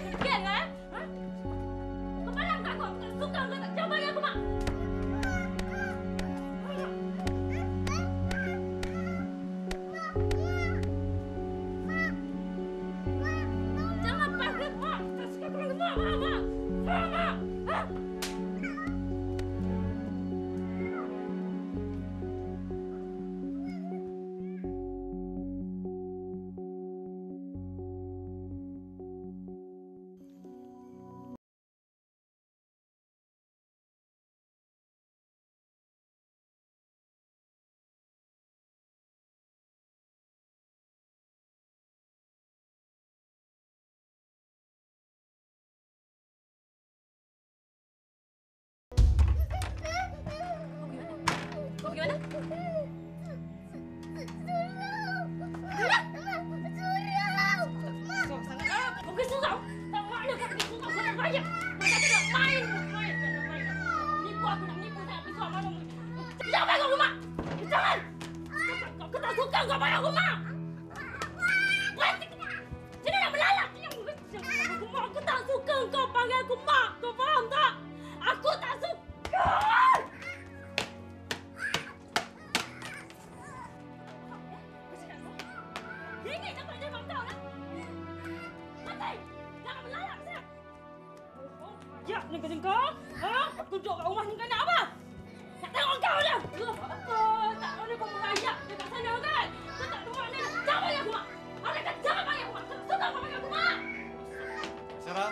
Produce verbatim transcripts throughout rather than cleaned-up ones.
degil kan? Ha? Kau malam kat aku? Aku tak suka kau tak jawab bagi aku, Mak. Jangan panggil Mak. Tak suka kau panggil Mak, Mak, Mak. Mak, Mak. Ha? Kau pergi mana? Surau! Surau! Kau pergi surau? Tak mana kau pergi surau? Kau nak bayar. Kau kata nak main. Main. Tak nak main. Nipu aku nak nipu saya. Pergi surau mana? Jangan bayar aku, Mak! Jangan! Kau tak suka kau bayar aku, Mak! Berhenti! Sini nak melalak. Aku tak suka kau panggil aku Mak. Kau faham tak? Aku tak suka! Ini dapat dia bang kau lah. Mati! Jangan melalak saya. Oh, ya, ni kerja kau. Ha? Aku tunjuk kat rumah ni kau nak apa? Nak tengok kau dah. Apa? Tak tahu ni kau merayap dekat sana kan? Kau tak tahu mana. Jangan bagi aku, Mak. Orang kata jangan bagi aku, Mak. Kau suka kau bagi aku, Mak. Sarah.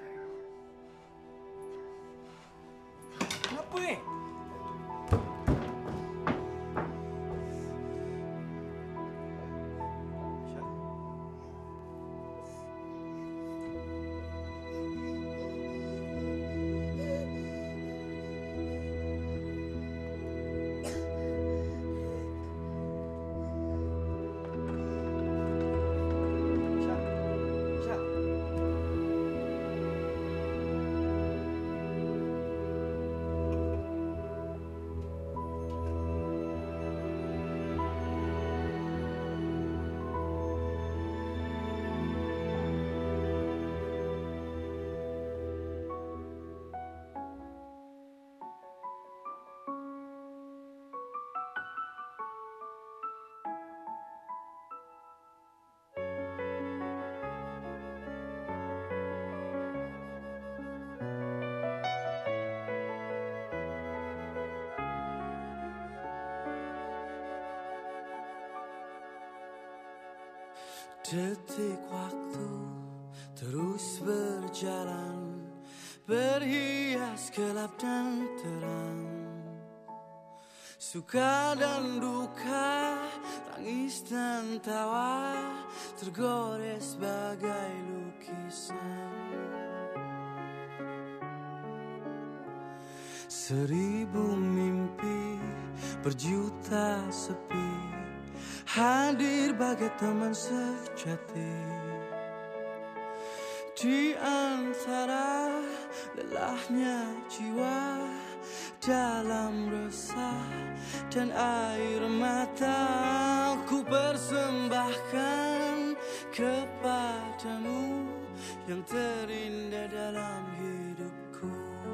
Kenapa ni? Detik waktu terus berjalan, berhias gelap dan terang, suka dan duka, tangis dan tawa, tergores bagai lukisan. Seribu mimpi, berjuta sepi, hadir bagai teman sejati. Di antara lelahnya jiwa, dalam resah dan air mata, ku persembahkan kepadamu yang terindah dalam hidupku.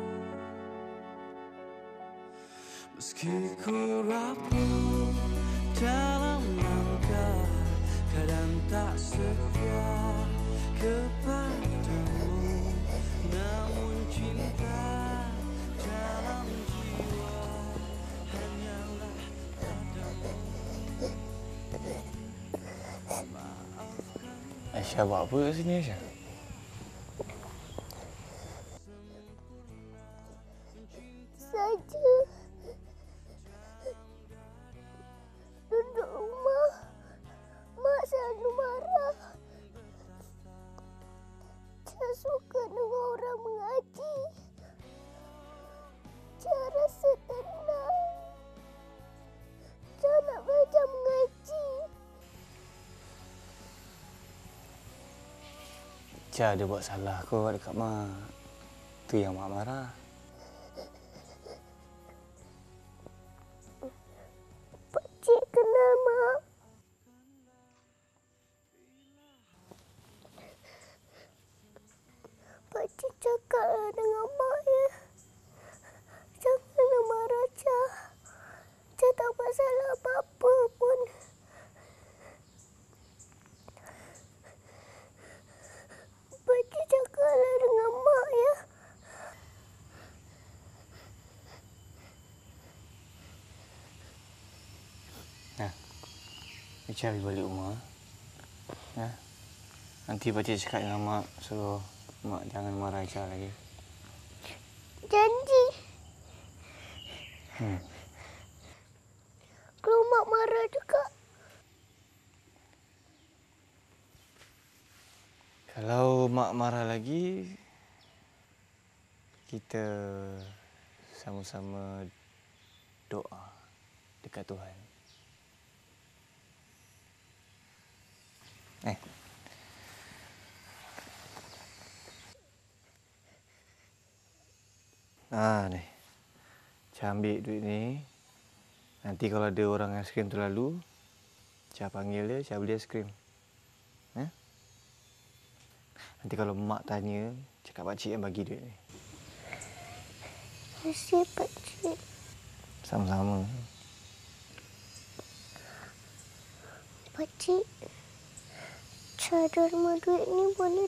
Meski ku rapuh dalam langkah, kadang tak setia kepadamu, namun cinta dalam jiwa hanyalah padamu. Aisyah buat apa kat sini, Aisyah? Saja duduk rumah, Mak selalu marah. Saya suka dengar orang mengaji. Saya rasa tenang. Saya nak belajar mengaji. Aisyah ada buat salah kot dekat Mak. Tu yang Mak marah. Pakcik kenal Mak. apa pun. Pakcik cakaplah dengan Mak ya. Nah, Ica balik rumah. Ya. Nanti pakcik cakap dengan Mak suruh Mak jangan marah Ica lagi. Janji. Hmm. Kalau Mak marah juga. Kalau Mak marah lagi, kita sama-sama doa dekat Tuhan. Eh. Ah, ni. Cak ambil duit ni. Nanti kalau ada orang aiskrim terlalu, Cak panggil dia, Cak beli aiskrim. Eh? Nanti kalau Mak tanya, cakap pakcik yang bagi duit ni. Terima kasih, Pakcik. Sama-sama. Pakcik, cara derma duit ni boleh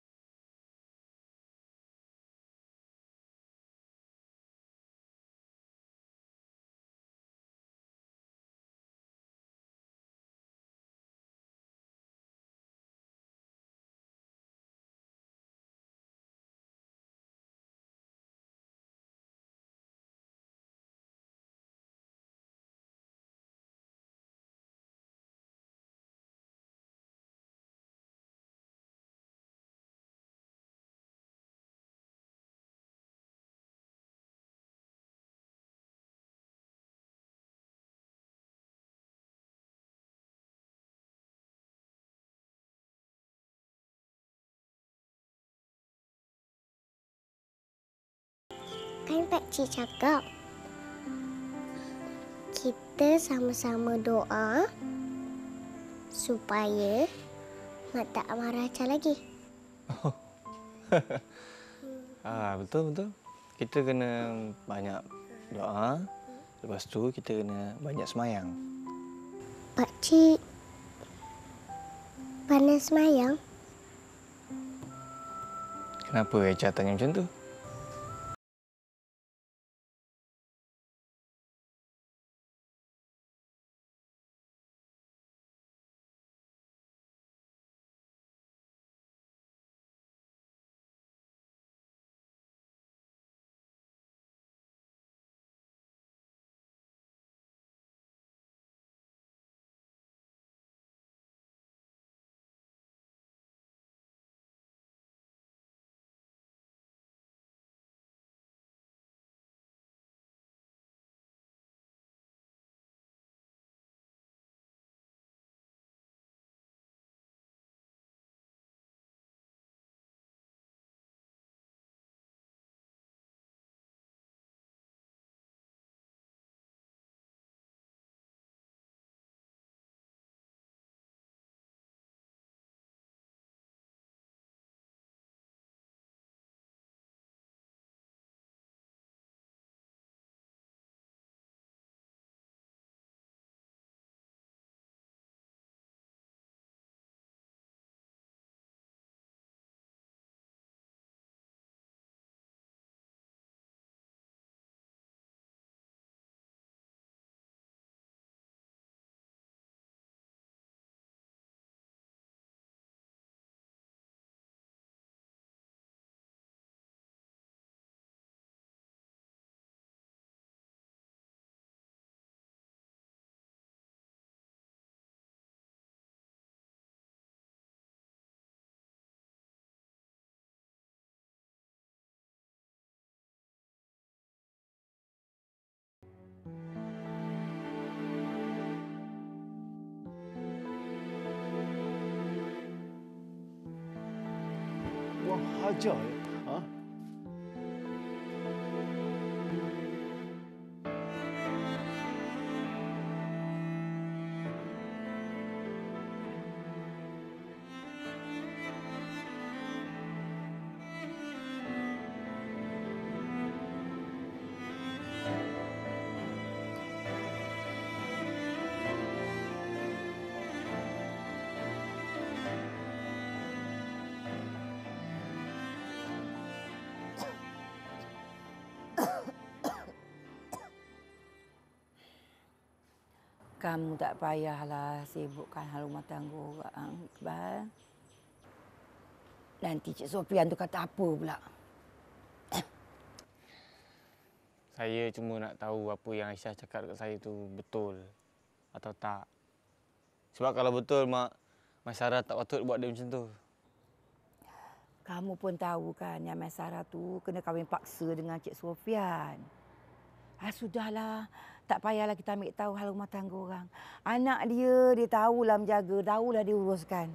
kan Pakcik cakap kita sama-sama doa supaya Mak tak marah Acha lagi. Ah, betul betul. Kita kena banyak doa. Lepas tu kita kena banyak semayang. Pakcik pandai semayang? Kenapa Echa tanya macam tu? Wah, hajar ya. Ha? Kamu tak payahlah sibukkan hal rumah tangga orang, Iqbal. Nanti Cik Sofian tu kata apa pula? Saya cuma nak tahu apa yang Aisyah cakap dekat saya tu betul atau tak. Sebab kalau betul, Mak, Mak Sarah tak patut buat dia macam tu. Kamu pun tahu kan yang Mak Sarah tu kena kahwin paksa dengan Cik Sofian. Ah, sudahlah. Tak payahlah kita ambil tahu hal rumah tangga orang. Anak dia, dia tahulah menjaga, tahulah dia uruskan.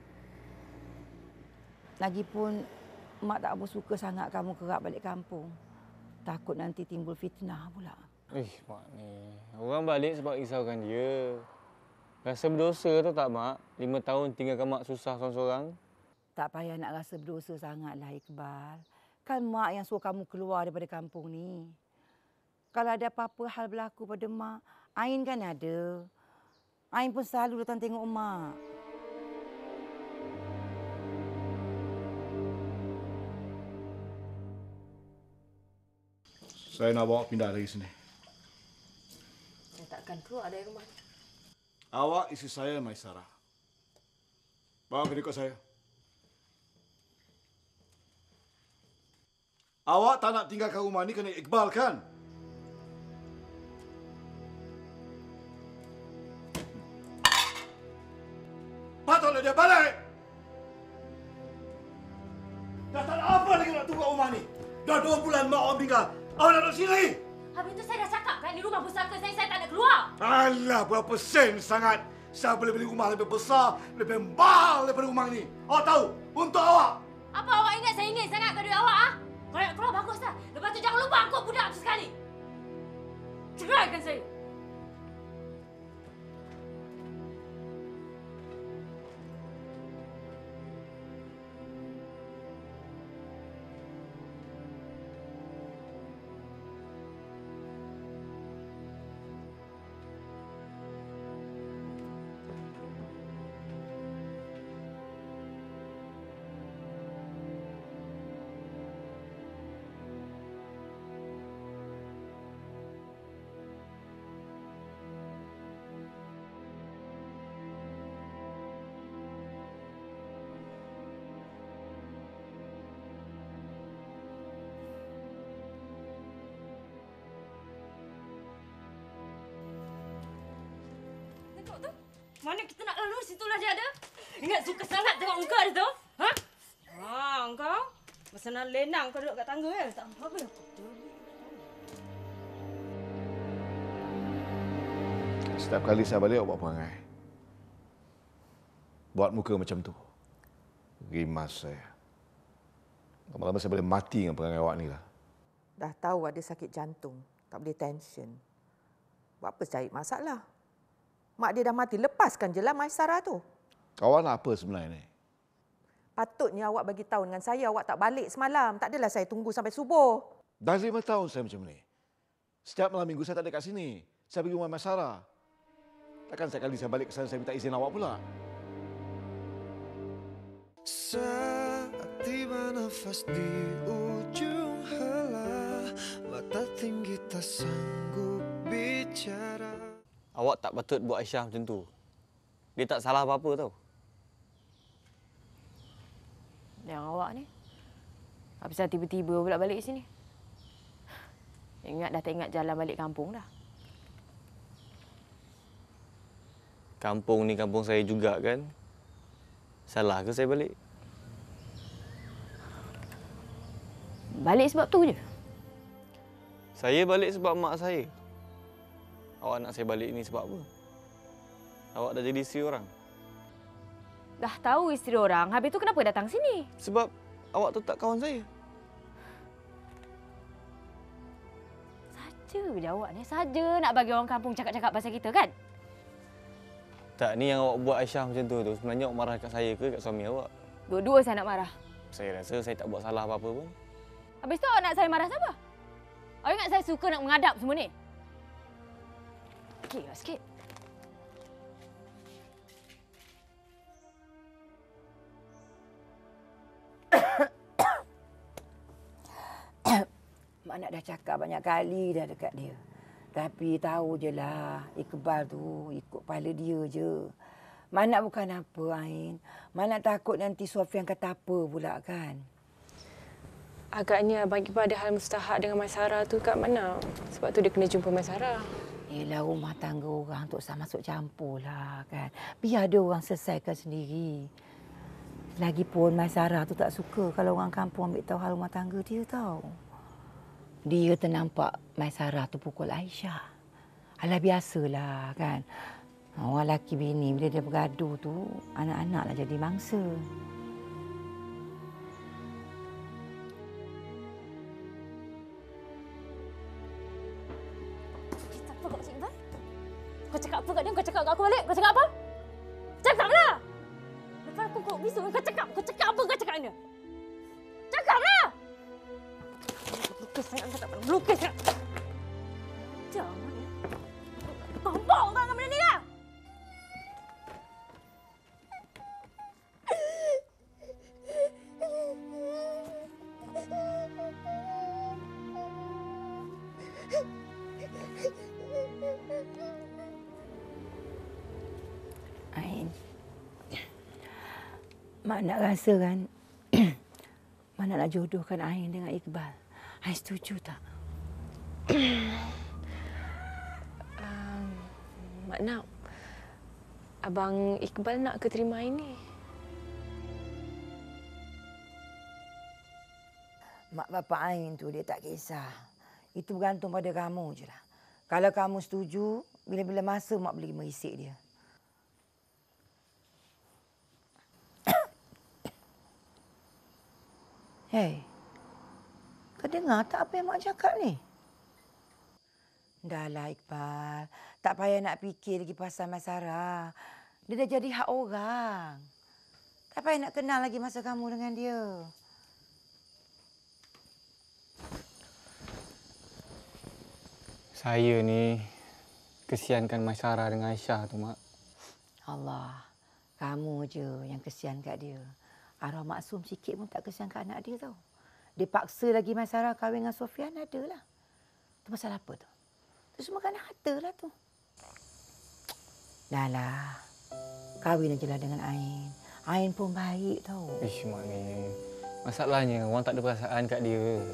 Lagipun, Mak tak apa suka sangat kamu kerap balik kampung. Takut nanti timbul fitnah pula. Eh, Mak ni. Orang balik sebab risaukan dia. Rasa berdosa tu tak, Mak? Lima tahun tinggalkan Mak susah seorang-seorang. Tak payah nak rasa berdosa sangatlah, Iqbal. Kan Mak yang suruh kamu keluar daripada kampung ni. Kalau ada apa-apa hal berlaku pada Mak, Ain kan ada. Ain pun selalu datang tengok Mak. Saya nak bawa pindah dari sini. Saya takkan keluar dari rumah ni. Awak isteri saya, Maisarah. Bawa ke ikut saya. Awak tak nak tinggalkan rumah ni kena Iqbal kan? Patutlah dia balik! Dah tak ada apa lagi nak tunggu rumah ni. Dah dua bulan mak orang tinggal. Awak nak duduk sini? Habis tu saya dah cakap kan, di rumah pusaka saya, saya tak nak keluar. Alah, berapa sen sangat. Saya boleh beli rumah lebih besar, lebih mahal daripada rumah ini. Awak tahu, untuk awak. Apa awak ingat saya ingin sangat kat duit awak, ah? Kalau nak keluar, baguslah. Lepas tu jangan lupa angkut budak tu sekali. Ceraikan saya. Tengok tu. Mana kita nak lalu, situlah dia ada. Ingat suka sangat tengok muka dia tu. Ha? Ha, engkau. Masa lenang kau duduk kat tangga kan? Tak apa-apa. Setiap kali saya balik, awak buat perangai. Buat muka macam tu. Rimas saya. Lama-lama saya boleh mati dengan perangai awak ni lah. Dah tahu ada sakit jantung, tak boleh tension. Buat apa cari masalah? Mak dia dah mati, lepaskan je lah Maisarah tu. Awak nak apa sebenarnya ni? Patutnya awak bagi tahu dengan saya awak tak balik semalam. Tak adalah saya tunggu sampai subuh. Dah lima tahun saya macam ni. Setiap malam minggu saya tak ada kat sini. Saya pergi rumah Maisarah. Takkan sekali saya balik ke sana saya minta izin awak pula. Saat tiba nafas di ujung helah, mata tinggi tak sanggup bicara. Awak tak patut buat Aisyah macam tu. Dia tak salah apa-apa tau. Yang awak ni. Habis tiba-tiba pula balik sini. Ingat dah tak ingat jalan balik kampung dah. Kampung ni kampung saya juga kan. Salah ke saya balik? Balik sebab tu je? Saya balik sebab mak saya. Awak nak saya balik ni sebab apa? Awak dah jadi isteri orang. Dah tahu isteri orang, habis tu kenapa datang sini? Sebab awak tu tak kawan saya. Saja je awak ni, saja nak bagi orang kampung cakap-cakap pasal kita kan? Tak, ni yang awak buat Aisyah macam tu tu. Sebenarnya awak marah kat saya ke kat suami awak? Dua-dua saya nak marah. Saya rasa saya tak buat salah apa-apa pun. Habis tu awak nak saya marah siapa? Awak ingat saya suka nak mengadap semua ni? Okey lah sikit. Mak nak dah cakap banyak kali dah dekat dia. Tapi tahu je lah, Iqbal tu ikut kepala dia je. Mana bukan apa, Ain. Mana takut nanti Sofian kata apa pula kan? Agaknya Abang Iqbal ada hal mustahak dengan Maisara tu kat mana? Sebab tu dia kena jumpa Maisara. Yelah, rumah tangga orang tak usah masuk campur lah kan. Biar dia orang selesaikan sendiri. Lagipun Maisara tu tak suka kalau orang kampung ambil tahu hal rumah tangga dia tau. Dia ternampak Maisara tu pukul Aisyah. Alah biasalah kan. Orang lelaki bini bila dia bergaduh tu, anak-anak nak jadi mangsa. Kau cakap apa kat dia? Kau cakap kat aku balik? Kau cakap apa? Cakaplah! Lepas aku kau bisu, kau cakap. Kau cakap apa kau cakap dia? Cakaplah! Lukis sangat kau tak pernah. Lukis sangat. Jangan ni. Gombong kau dengan benda ni lah! Ain, Mak nak rasa kan, Mak nak jodohkan Ain dengan Iqbal. Ain setuju tak? um, Mak nak. Abang Iqbal nak ke terima Ain ni? Mak bapak Ain tu dia tak kisah. Itu bergantung pada kamu je lah. Kalau kamu setuju, bila-bila masa Mak boleh merisik dia. Hei, kau dengar tak apa yang Mak cakap ni? Dahlah Iqbal, tak payah nak fikir lagi pasal Maisara. Dia dah jadi hak orang. Tak payah nak kenal lagi masa kamu dengan dia. Saya ni kesiankan Maisara dengan Aisyah tu, Mak. Allah, kamu je yang kesian kat dia. Arwah maksum sikit pun tak kesian kat anak dia tau. Dia paksa lagi Maisara kahwin dengan Sofian, adalah. Tu pasal apa tu? Tu semua kan harta lah tu. Dah lah. Kahwin aje lah dengan Ain. Ain pun baik tau. Ish, Mak ni. Masalahnya orang tak ada perasaan kat dia.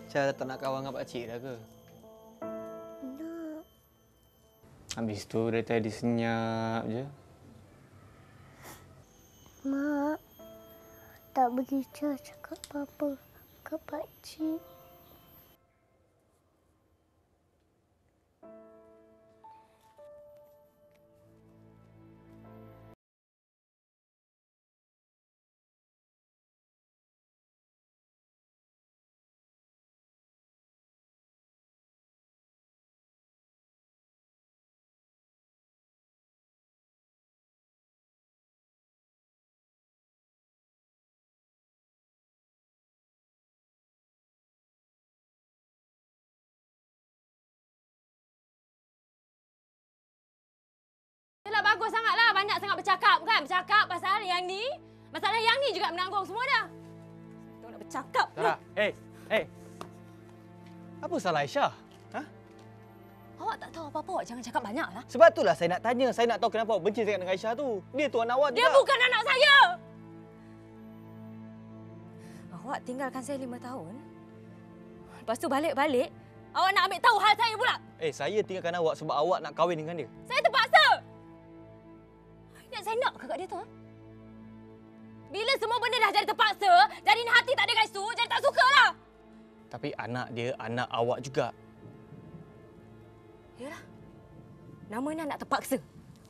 Cara tak nak kawan dengan pakcik dah ke? Nak. Habis tu dari tadi senyap je. Mak, tak begitu cakap apa-apa ke pakcik. Yalah, bagus sangatlah. Banyak sangat bercakap kan? Bercakap pasal yang ni. Masalah yang ni juga menanggung semua dah. Kita nak bercakap. Sarah, hey, hey. Apa salah Aisyah? Ha? Awak tak tahu apa-apa. Awak jangan cakap banyak lah. Sebab itulah saya nak tanya. Saya nak tahu kenapa awak benci sangat dengan Aisyah tu. Dia tu anak awak juga. Dia bukan anak saya. Awak tinggalkan saya lima tahun. Lepas tu balik-balik, awak nak ambil tahu hal saya pula. Eh, saya tinggalkan awak sebab awak nak kahwin dengan dia. Saya terpaksa. Dan saya nak ke kat dia tu? Ha? Bila semua benda dah jadi terpaksa, jadi hati tak ada gaisu, jadi tak sukalah. Tapi anak dia anak awak juga. Yalah. Namanya anak terpaksa.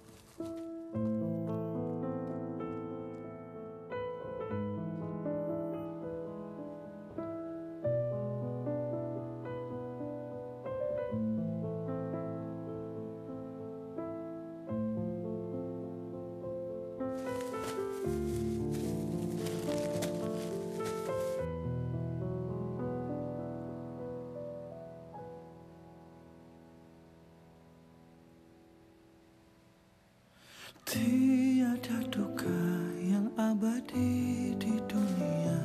Tiada duka yang abadi di dunia,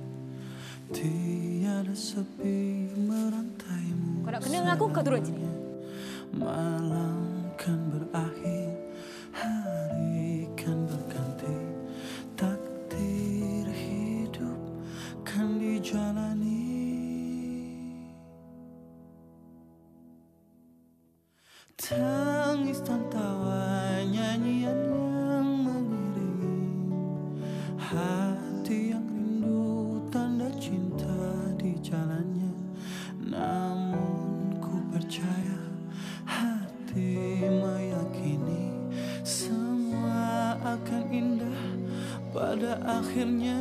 tiada sepi merantaimu. Kau nak kena dengan aku, kau turun sini. Malam kan berakhir, hari kan berganti, takdir hidup kan dijalani. Tangis dan tawa, nyanyian yang mengiringi hati yang rindu, tanda cinta di jalannya. Namun ku percaya, hati meyakini semua akan indah pada akhirnya.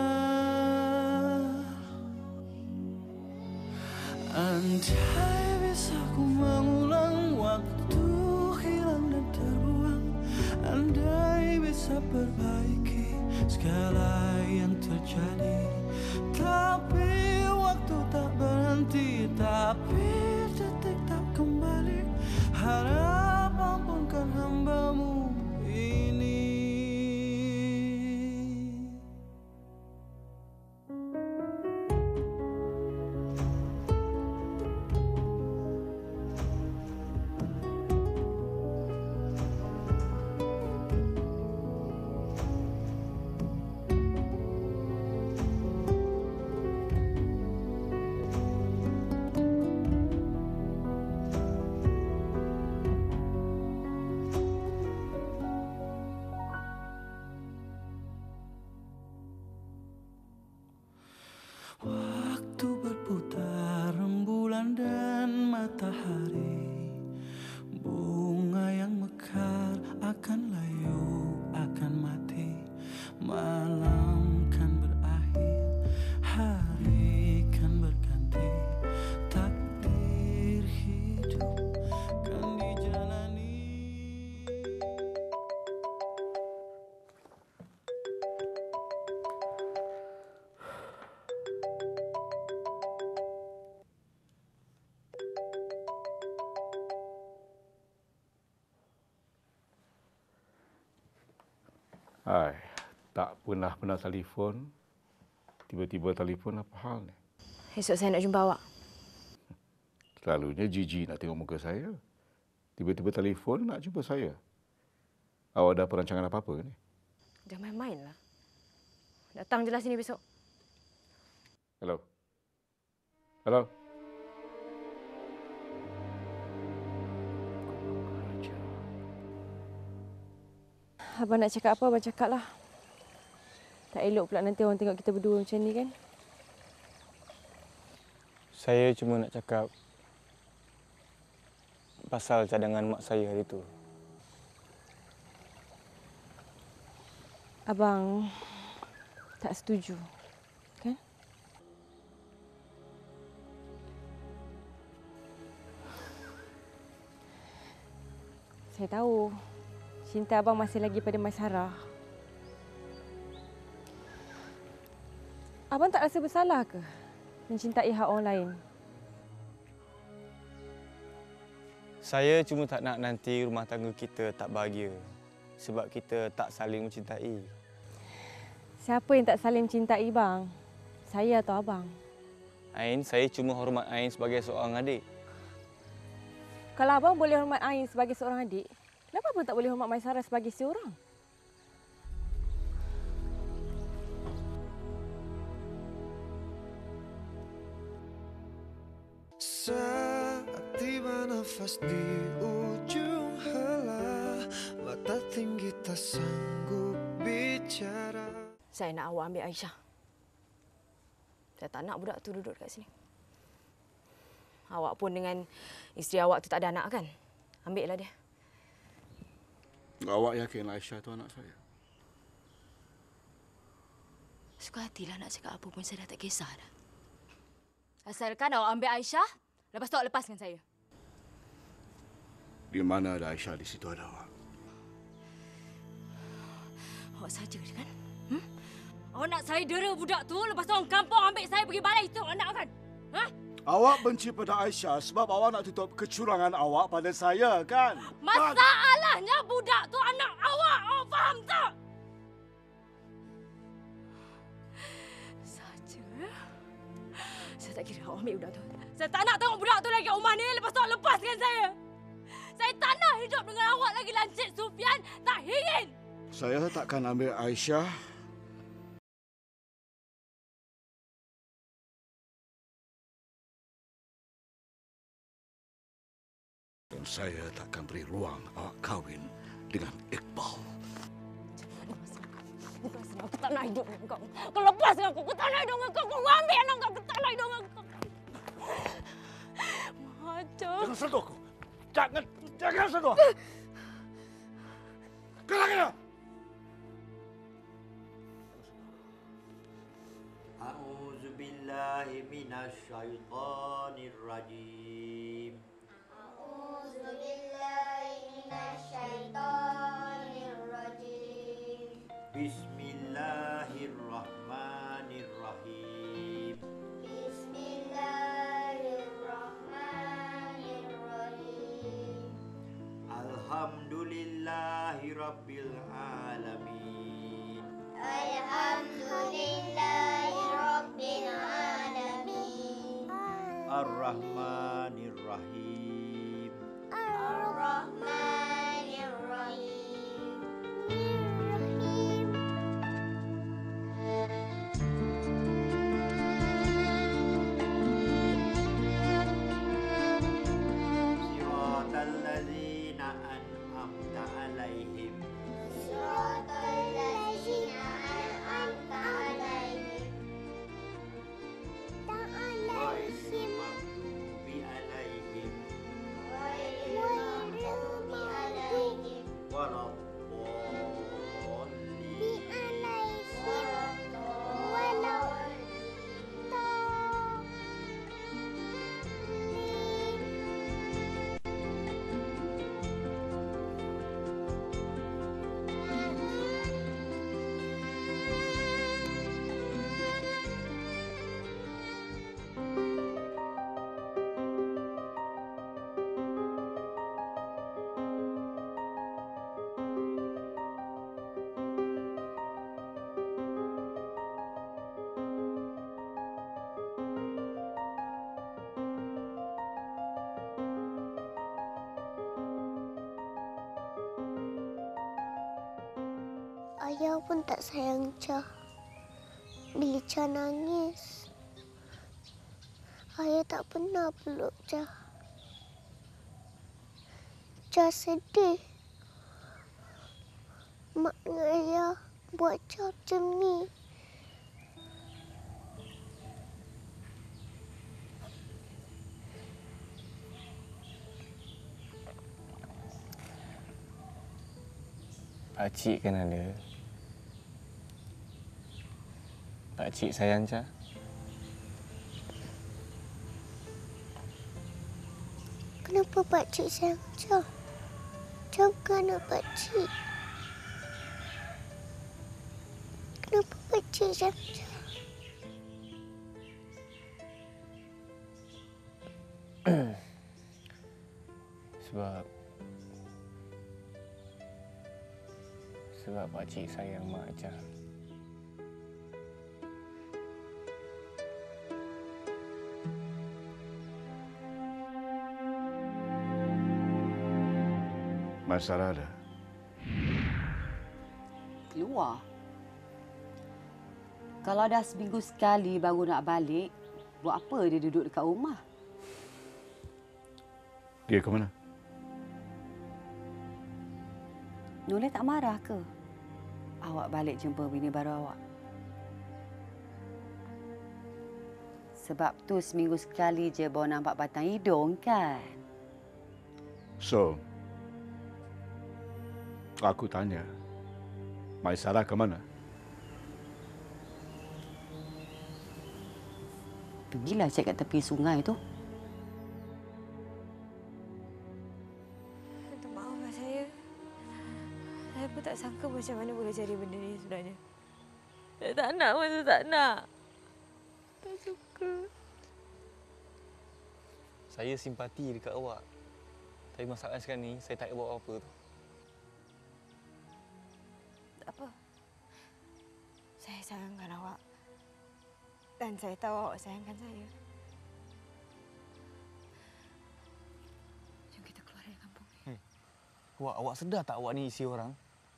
Andai bisa ku mengulang waktu hilang dan terbuang, andai bisa perbaiki segala yang terjadi. Tapi waktu tak berhenti, tapi detik tak kembali. Harap ampunkan hamba-Mu ini. Waktu berputar, rembulan dan matahari, bunga yang mekar akan layu, akan mati. Malam kan berakhir, hari kan berganti, takdir hidup kan dijalani. Hai, tak pernah pernah telefon. Tiba-tiba telefon, apa hal ni? Esok saya nak jumpa awak. Selalunya jijik nak tengok muka saya. Tiba-tiba telefon nak jumpa saya. Awak ada perancangan apa-apa ni? Jangan main-main lah. Datang je lah sini besok. Hello. Halo? Abang nak cakap apa, abang cakaplah. Tak elok pula nanti orang tengok kita berdua macam ni kan? Saya cuma nak cakap pasal cadangan mak saya hari tu. Abang tak setuju, kan? Saya tahu cinta abang masih lagi pada Maisarah. Abang tak rasa bersalah ke mencintai hak orang lain? Saya cuma tak nak nanti rumah tangga kita tak bahagia sebab kita tak saling mencintai. Siapa yang tak saling mencintai, bang? Saya atau abang? Ain, saya cuma hormat Ain sebagai seorang adik. Kalau abang boleh hormat Ain sebagai seorang adik, kenapa abang tak boleh hormat Maisarah sebagai seorang? Saat tiba nafas di ujung hala, mata tinggi tak sanggup bicara. Saya nak awak ambil Aisyah. Saya tak nak budak tu duduk dekat sini. Awak pun dengan isteri awak tu tak ada anak kan? Ambillah dia. Awak yakin Aisyah tu anak saya? Suka hatilah nak cakap apa pun, saya dah tak kisah dah. Asalkan awak ambil Aisyah, lepas tu awak lepaskan saya. Di mana ada Aisyah, di situ ada awak. Awak saja kan? Hmm? Awak nak saya dera budak tu, lepas tu orang kampung ambil saya pergi balai itu anak kan? Ha? Awak benci pada Aisyah sebab awak nak tutup kecurangan awak pada saya, kan? Masalahnya budak tu anak awak. Awak faham tak? Saja. Saya tak kira awak ambil budak tu. Saya tak nak tengok budak tu lagi kat rumah ni. Lepas tu awak lepaskan saya. Saya tak nak hidup dengan awak lagi, Lancik Sufian. Tak ingin. Saya takkan ambil Aisyah dan saya takkan beri ruang awak kahwin dengan Iqbal. Lepaskan aku. Aku tak nak hidup dengan kau. Kau lepaskan aku. Aku tak nak hidup dengan kau. Kau ambil anak kau. Aku tak nak hidup dengan kau. Macam. Jangan sentuh aku. Jangan, jangan sentuh aku. Keluar dia. A'udzu billahi minasy syaithanir rajim. A'udzu billahi minasy syaithanir rajim. Bismillahirrahmanirrahim. Bismillahirrahmanirrahim. Alhamdulillahi rabbil alamin. Alhamdulillahi rabbil alamin. Ar-Rahmanir Rahim. Ar-Rahmanir Rahim. Siratal ladzina an'amta 'alaihim. Siratal ladzina an'amta 'alaihim. Ghairil maghdubi 'alaihim Ghairil maghdubi 'alaihim. waladdallin. Ayah pun tak sayang Cah. Bila Cah nangis, Ayah tak pernah peluk Jah. Jah sedih. Mak dengan ayah buat Jah macam ni. Pakcik kan ada. Pakcik sayang Jah. Kenapa pakcik sayang Jah? Jah bukan anak pakcik. Kenapa pakcik sayang Jah? Sebab Sebab pakcik sayang mak Jah. Masalah ada. Keluar. Kalau dah seminggu sekali baru nak balik, buat apa dia duduk dekat rumah? Dia ke mana? Noleh tak marah ke? Awak balik jumpa bini baru awak. Sebab tu seminggu sekali je baru nampak batang hidung kan? So, aku tanya, Maisarah ke mana? Pergilah cek kat tepi sungai tu. Minta maaf lah saya. Saya pun tak sangka macam mana boleh jadi benda ni sebenarnya. Saya tak nak, masa tak nak. Tak suka. Saya simpati dekat awak. Tapi masalah sekarang ni, saya tak boleh buat apa-apa tu. Tak apa. Saya sayangkan awak. Dan saya tahu awak sayangkan saya. Jom kita keluar dari kampung ni. Hey, awak, awak sedar tak awak ni isi orang?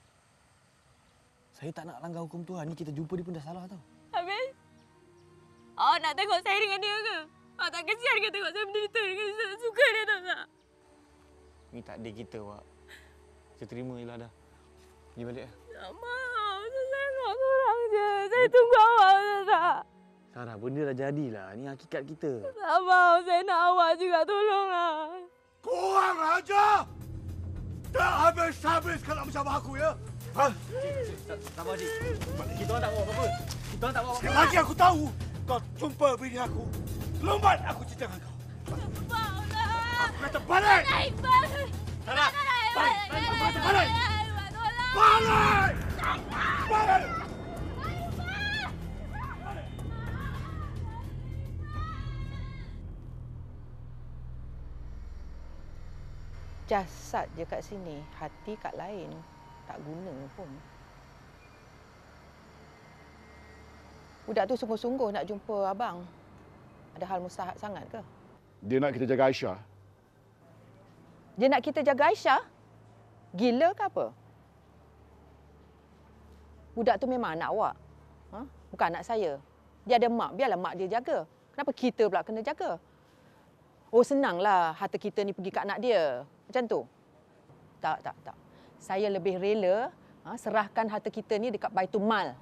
Saya tak nak langgar hukum Tuhan. Ni kita jumpa dia pun dah salah tau. Habis? Awak nak tengok saya dengan dia ke? Awak tak kesian ke tengok saya menderita dengan dia? Saya suka dia tak tak? Ni tak ada kita, awak. Kita terima je lah dah. Pergi balik lah. Tak mahu. Saya sayang awak seorang je. Saya tunggu awak tak tak? Sarah, benda dah jadilah. Ni hakikat kita. Tak mahu. Saya nak awak juga. Tolonglah. Kurang ajar! Tak habis-habis kalau macam aku, ya? Ha? Sabar, Cik. Kita orang tak buat apa-apa. Kita orang tak buat apa-apa. Sekali lagi aku tahu kau jumpa bini aku. Lembat aku cerita dengan kau. Maulah. Aku kata balik! Balik! Sarah! Balik! Aku kata balik! Tolong! Balik! Balik! Jasad je kat sini, hati kat lain. Tak guna pun. Budak tu sungguh-sungguh nak jumpa abang. Ada hal mustahak sangat ke? Dia nak kita jaga Aisyah. Dia nak kita jaga Aisyah? Gila ke apa? Budak tu memang anak awak. Ha? Bukan anak saya. Dia ada mak, biarlah mak dia jaga. Kenapa kita pula kena jaga? Oh, senanglah harta kita ni pergi kat anak dia. Macam tu? Tak, tak, tak. Saya lebih rela ha, serahkan harta kita ni dekat Baitul Mal.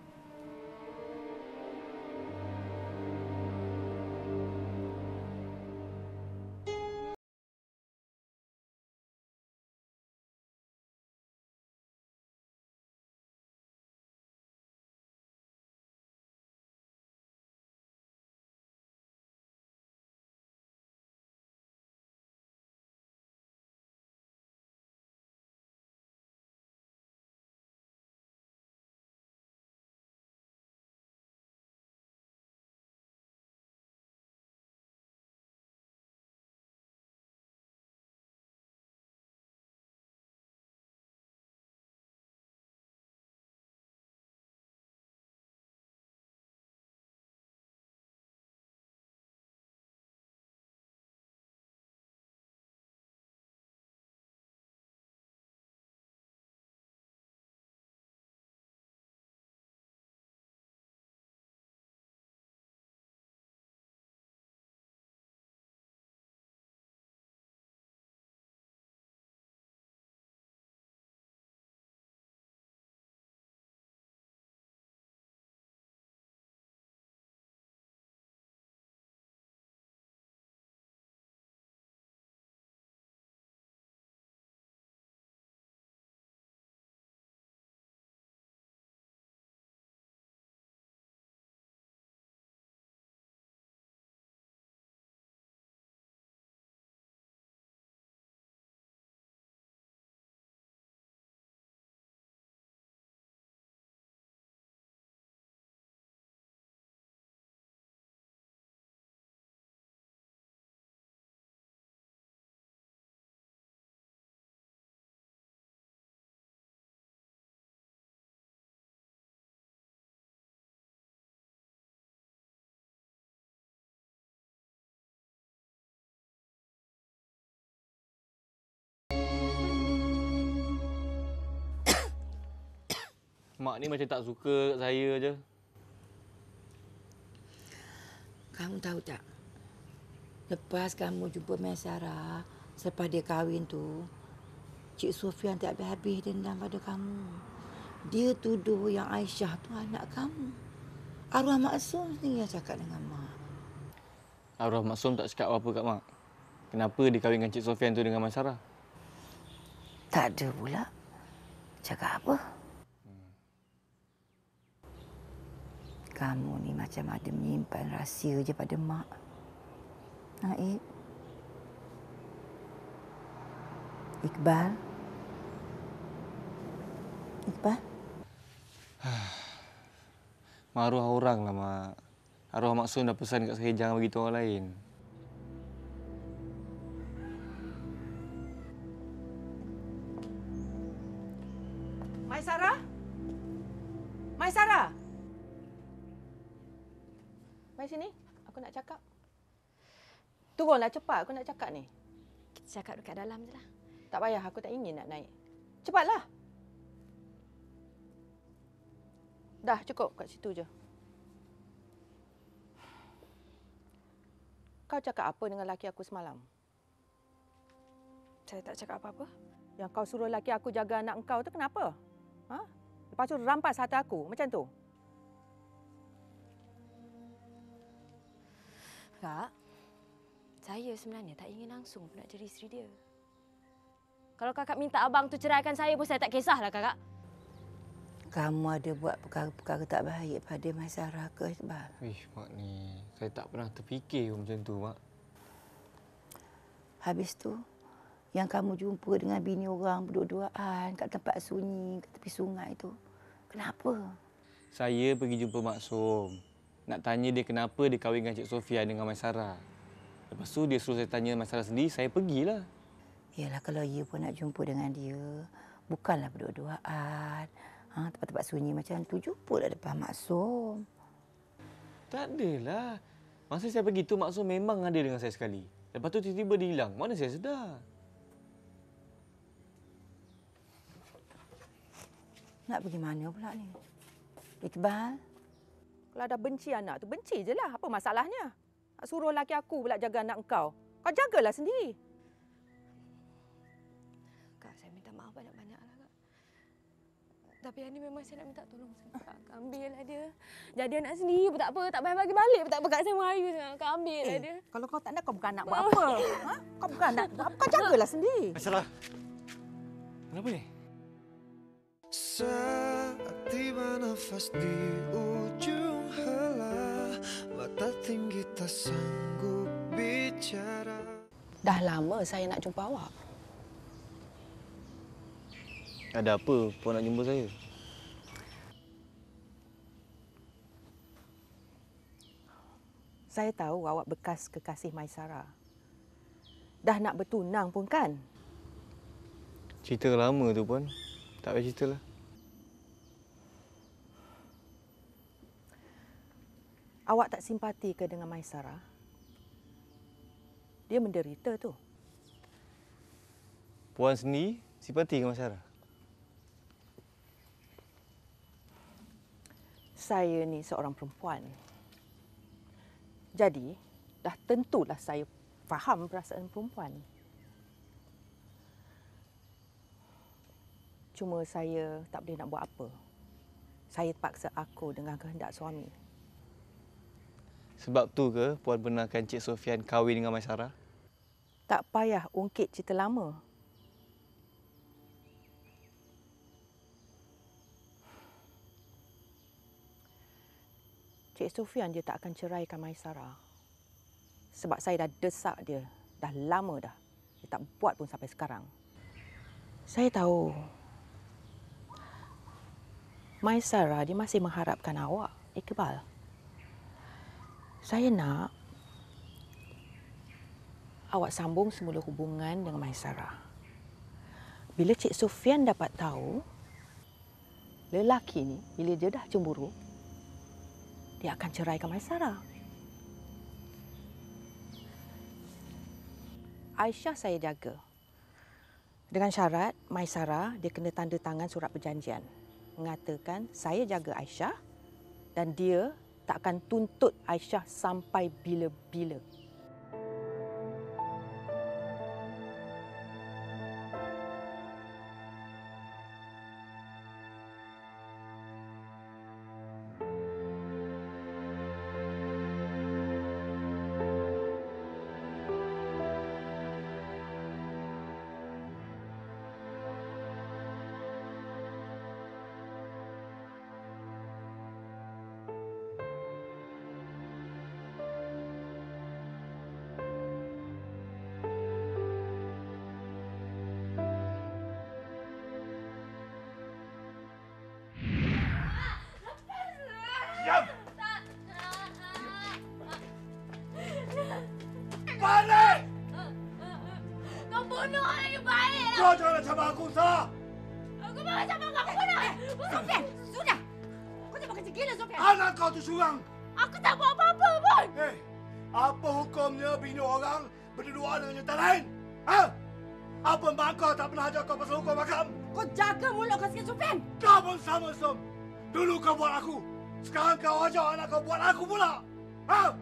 Mak ni macam tak suka kat saya je. Kamu tahu tak? Lepas kamu jumpa Maisara, selepas dia kahwin tu, Cik Sofian tak habis-habis dendam pada kamu. Dia tuduh yang Aisyah tu anak kamu. Arwah Maksum sendiri yang cakap dengan Mak. Arwah Maksum tak cakap apa-apa kat Mak. Kenapa dia kahwin dengan Cik Sofian tu dengan Maisara? Tak ada pula. Cakap apa? Hmm. Kamu ni macam ada menyimpan rahsia je pada Mak. Naib. Iqbal. Iqbal. Maruah orang lah, Mak. Arwah Maksum dah pesan kat saya jangan bagi tahu orang lain. Maisara? Maisara? Mai sini. Aku nak cakap. Turunlah cepat. Aku nak cakap ni. Kita cakap dekat dalam je lah. Tak payah. Aku tak ingin nak naik. Cepatlah. Dah cukup kat situ je. Kau cakap apa dengan laki aku semalam? Saya tak cakap apa-apa. Yang kau suruh laki aku jaga anak kau tu kenapa? Ha? Lepas tu rampas harta aku. Macam tu. Kak, saya sebenarnya tak ingin langsung nak jadi isteri dia. Kalau kakak minta abang tu ceraikan saya pun saya tak kisahlah, kakak. Kamu ada buat perkara-perkara tak baik pada Maisara ke, Iqbal? Wih, Mak ni. Saya tak pernah terfikir macam tu, Mak. Habis tu, yang kamu jumpa dengan bini orang berdua-duaan kat tempat sunyi, kat tepi sungai tu. Kenapa? Saya pergi jumpa Maksum. Nak tanya dia kenapa dia kahwin dengan Cik Sofian dengan Maisara. Lepas tu dia suruh saya tanya Maisara sendiri, saya pergilah. Yalah, kalau ia pun nak jumpa dengan dia, bukanlah berdua-duaan. Ha, tempat-tempat sunyi macam tu, jumpalah depan Maksum. Tak adalah. Masa saya pergi tu, Maksum memang ada dengan saya sekali. Lepas tu tiba-tiba dia hilang. Mana saya sedar? Nak pergi mana pula ni? Iqbal? Kalau dah benci anak tu, benci je lah. Apa masalahnya? Nak suruh laki aku pula jaga anak kau. Kau jagalah sendiri. Kak, saya minta maaf banyak-banyak lah, Kak. Tapi yang ni memang saya nak minta tolong sangat, Kak. Kak ambillah dia. Jadi anak sendiri pun tak apa. Tak payah bagi balik pun tak apa. Kak, saya merayu sangat. Kak ambillah Eh, dia. kalau kau tak nak, kau bukan anak buat apa? Ha? Kau bukan anak buat apa? Kau jagalah sendiri. Masalah. Kenapa ni? Saat tiba nafas di ujung helah, mata tinggi tak sanggup bicara. Dah lama saya nak jumpa awak. Ada apa Puan nak jumpa saya? Saya tahu awak bekas kekasih Maisara. Dah nak bertunang pun kan? Cerita lama tu, Puan. Tak payah ceritalah. Awak tak simpati ke dengan Maisara? Dia menderita tu. Puan sendiri simpati dengan Maisara? Saya ni seorang perempuan. Jadi, dah tentulah saya faham perasaan perempuan. Cuma saya tak boleh nak buat apa. Saya terpaksa aku dengan kehendak suami. Sebab tu ke Puan benarkan Cik Sofian kahwin dengan Maisara? Tak payah ungkit cerita lama. Cik Sofian dia tak akan ceraikan Maisara. Sebab saya dah desak dia. Dah lama dah. Dia tak buat pun sampai sekarang. Saya tahu Maisara dia masih mengharapkan awak, Iqbal. Saya nak awak sambung semula hubungan dengan Maisara. Bila Cik Sofian dapat tahu, lelaki ni bila dia dah cemburu, dia akan ceraikan Maisara. Aisyah saya jaga. Dengan syarat Maisara dia kena tanda tangan surat perjanjian. mengatakan saya jaga Aisyah dan dia tak akan tuntut Aisyah sampai bila-bila. Diam! Balik! Kau bunuh orang yang baik. Kau jangan cabar aku, Sarah! Aku bukan cabar kau bunuh. Sofian, sudah. Kau jangan kerja gila, Sofian. Anak kau tu curang! Aku tak buat apa-apa pun. Eh, apa hukumnya bini orang berduaan dengan wanita lain? Ha? Apa mak kau tak pernah ajar kau pasal hukum makam? Kau jaga mulut kau sikit, Sofian. Kau pun sama, Som. Dulu kau buat aku. Sekarang kau ajar anak kau buat aku pula. Ha?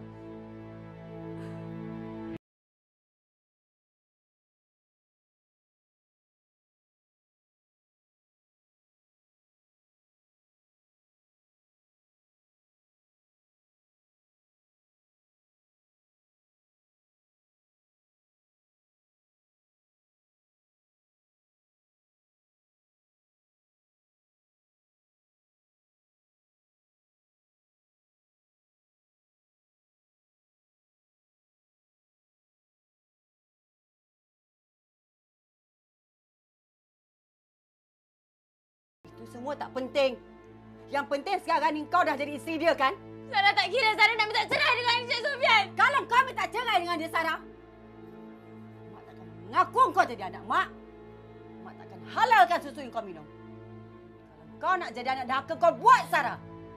Itu semua tak penting. Yang penting sekarang ni kau dah jadi isteri dia, kan? Sarah tak kira Sarah nak minta cerai dengan Encik Sofian. Kalau kau minta cerai dengan dia, Sarah, Mak takkan mengaku kau jadi anak Mak. Mak takkan halalkan susu yang kau minum. Kalau kau nak jadi anak dahaka, kau buat, Sarah.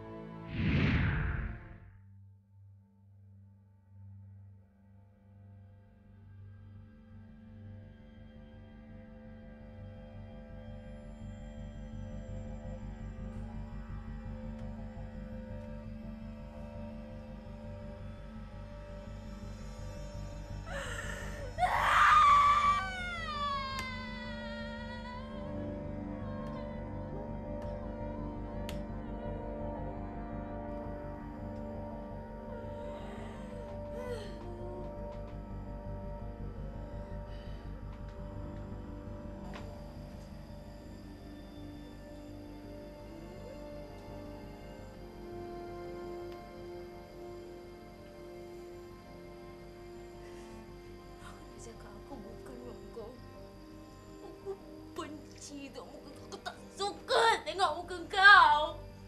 Cakap aku bukan kau. Aku benci tengok muka kau. Aku tak suka tengok muka kau.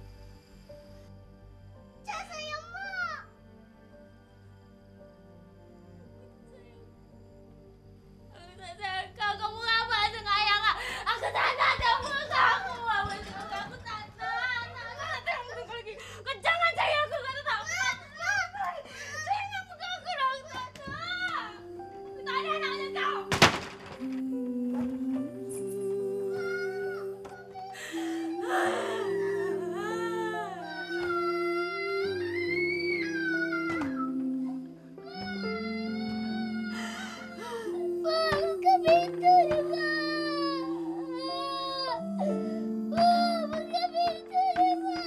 Cak sayang Mak. Aku tak sayang kau. Kamu rabak dengan ayah kau. Aku tak nak tengok muka kau. Aku rabak dengan kau. Aku tak nak. Aku tak nak tengok muka kau lagi. Kau jangan sayang aku. Kau tak nak. Jangan muka aku dah. Aku tak nak. Aku tak ada anak macam kau. Mak, buka pintu ni, Mak. Mak, buka pintu ni, Mak.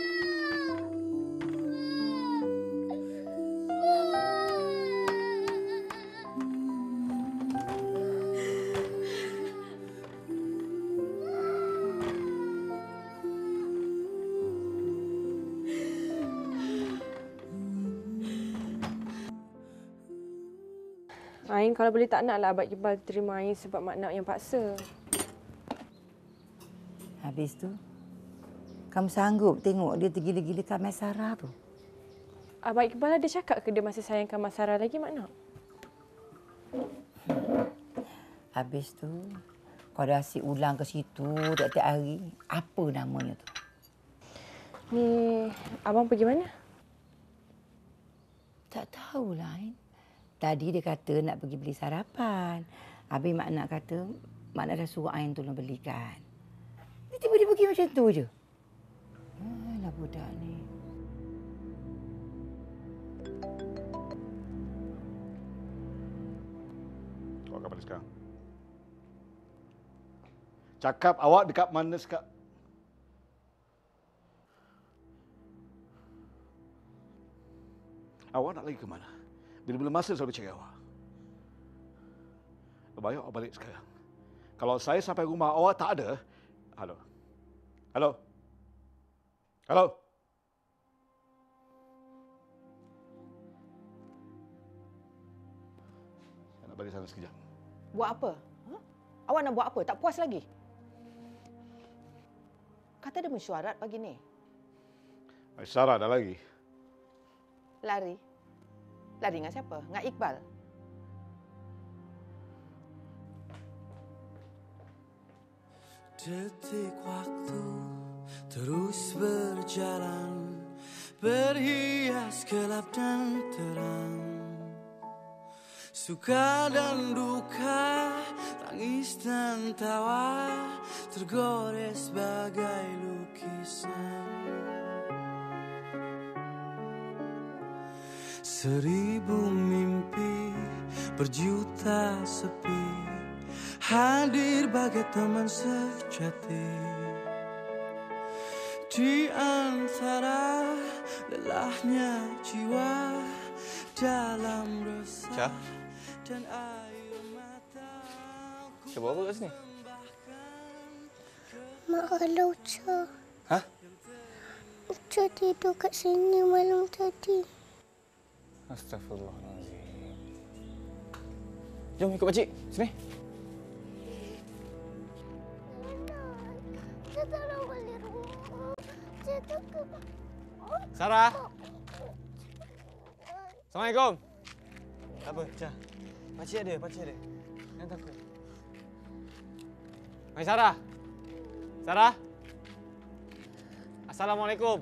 Ain kalau boleh tak naklah Abang Iqbal terima Ain sebab Mak Nak yang paksa. Habis tu, kamu sanggup tengok dia tergila-gilakan Mak Sarah tu? Abang Iqbal ada cakap ke dia masih sayangkan Mak Sarah lagi, Mak Nak? Habis tu, kau dah asyik ulang ke situ tiap-tiap hari. Apa namanya tu? Ni, Abang pergi mana? Tak tahulah, Ain. Tadi dia kata nak pergi beli sarapan. Habis Mak Nak kata, Mak Nak dah suruh Ain tolong belikan. Dia tiba-tiba pergi macam tu je. budak ni. Awak kat mana sekarang? Cakap awak dekat mana sekarang? Awak nak lagi ke mana? Bila-bila masa saya boleh cari awak. Lebih baik awak balik sekarang. Kalau saya sampai rumah awak tak ada. Halo. Halo. Halo. Saya nak balik sana sekejap. Buat apa? Ha? Awak nak buat apa? Tak puas lagi? Kata ada mesyuarat pagi ni. Sarah dah lagi. Lari. Lari dengan siapa? Dengan Iqbal? Detik waktu terus berjalan, berhias gelap dan terang. Suka dan duka, tangis dan tawa, tergores bagai lukisan. Seribu mimpi, berjuta sepi, hadir bagai teman sejati. Di antara lelahnya jiwa, dalam resah dan air mata. Cak buat apa kat sini? Mak halau Cak. Hah? Cak tidur kat sini malam tadi. Astaghfirullahaladzim. Jom ikut pakcik. Sini. Cak tak nak balik rumah. Cak takut. Sarah. Assalamualaikum. Tak apa, Cak. Pakcik ada, pakcik ada. Jangan takut. Hai Sarah. Sarah. Assalamualaikum.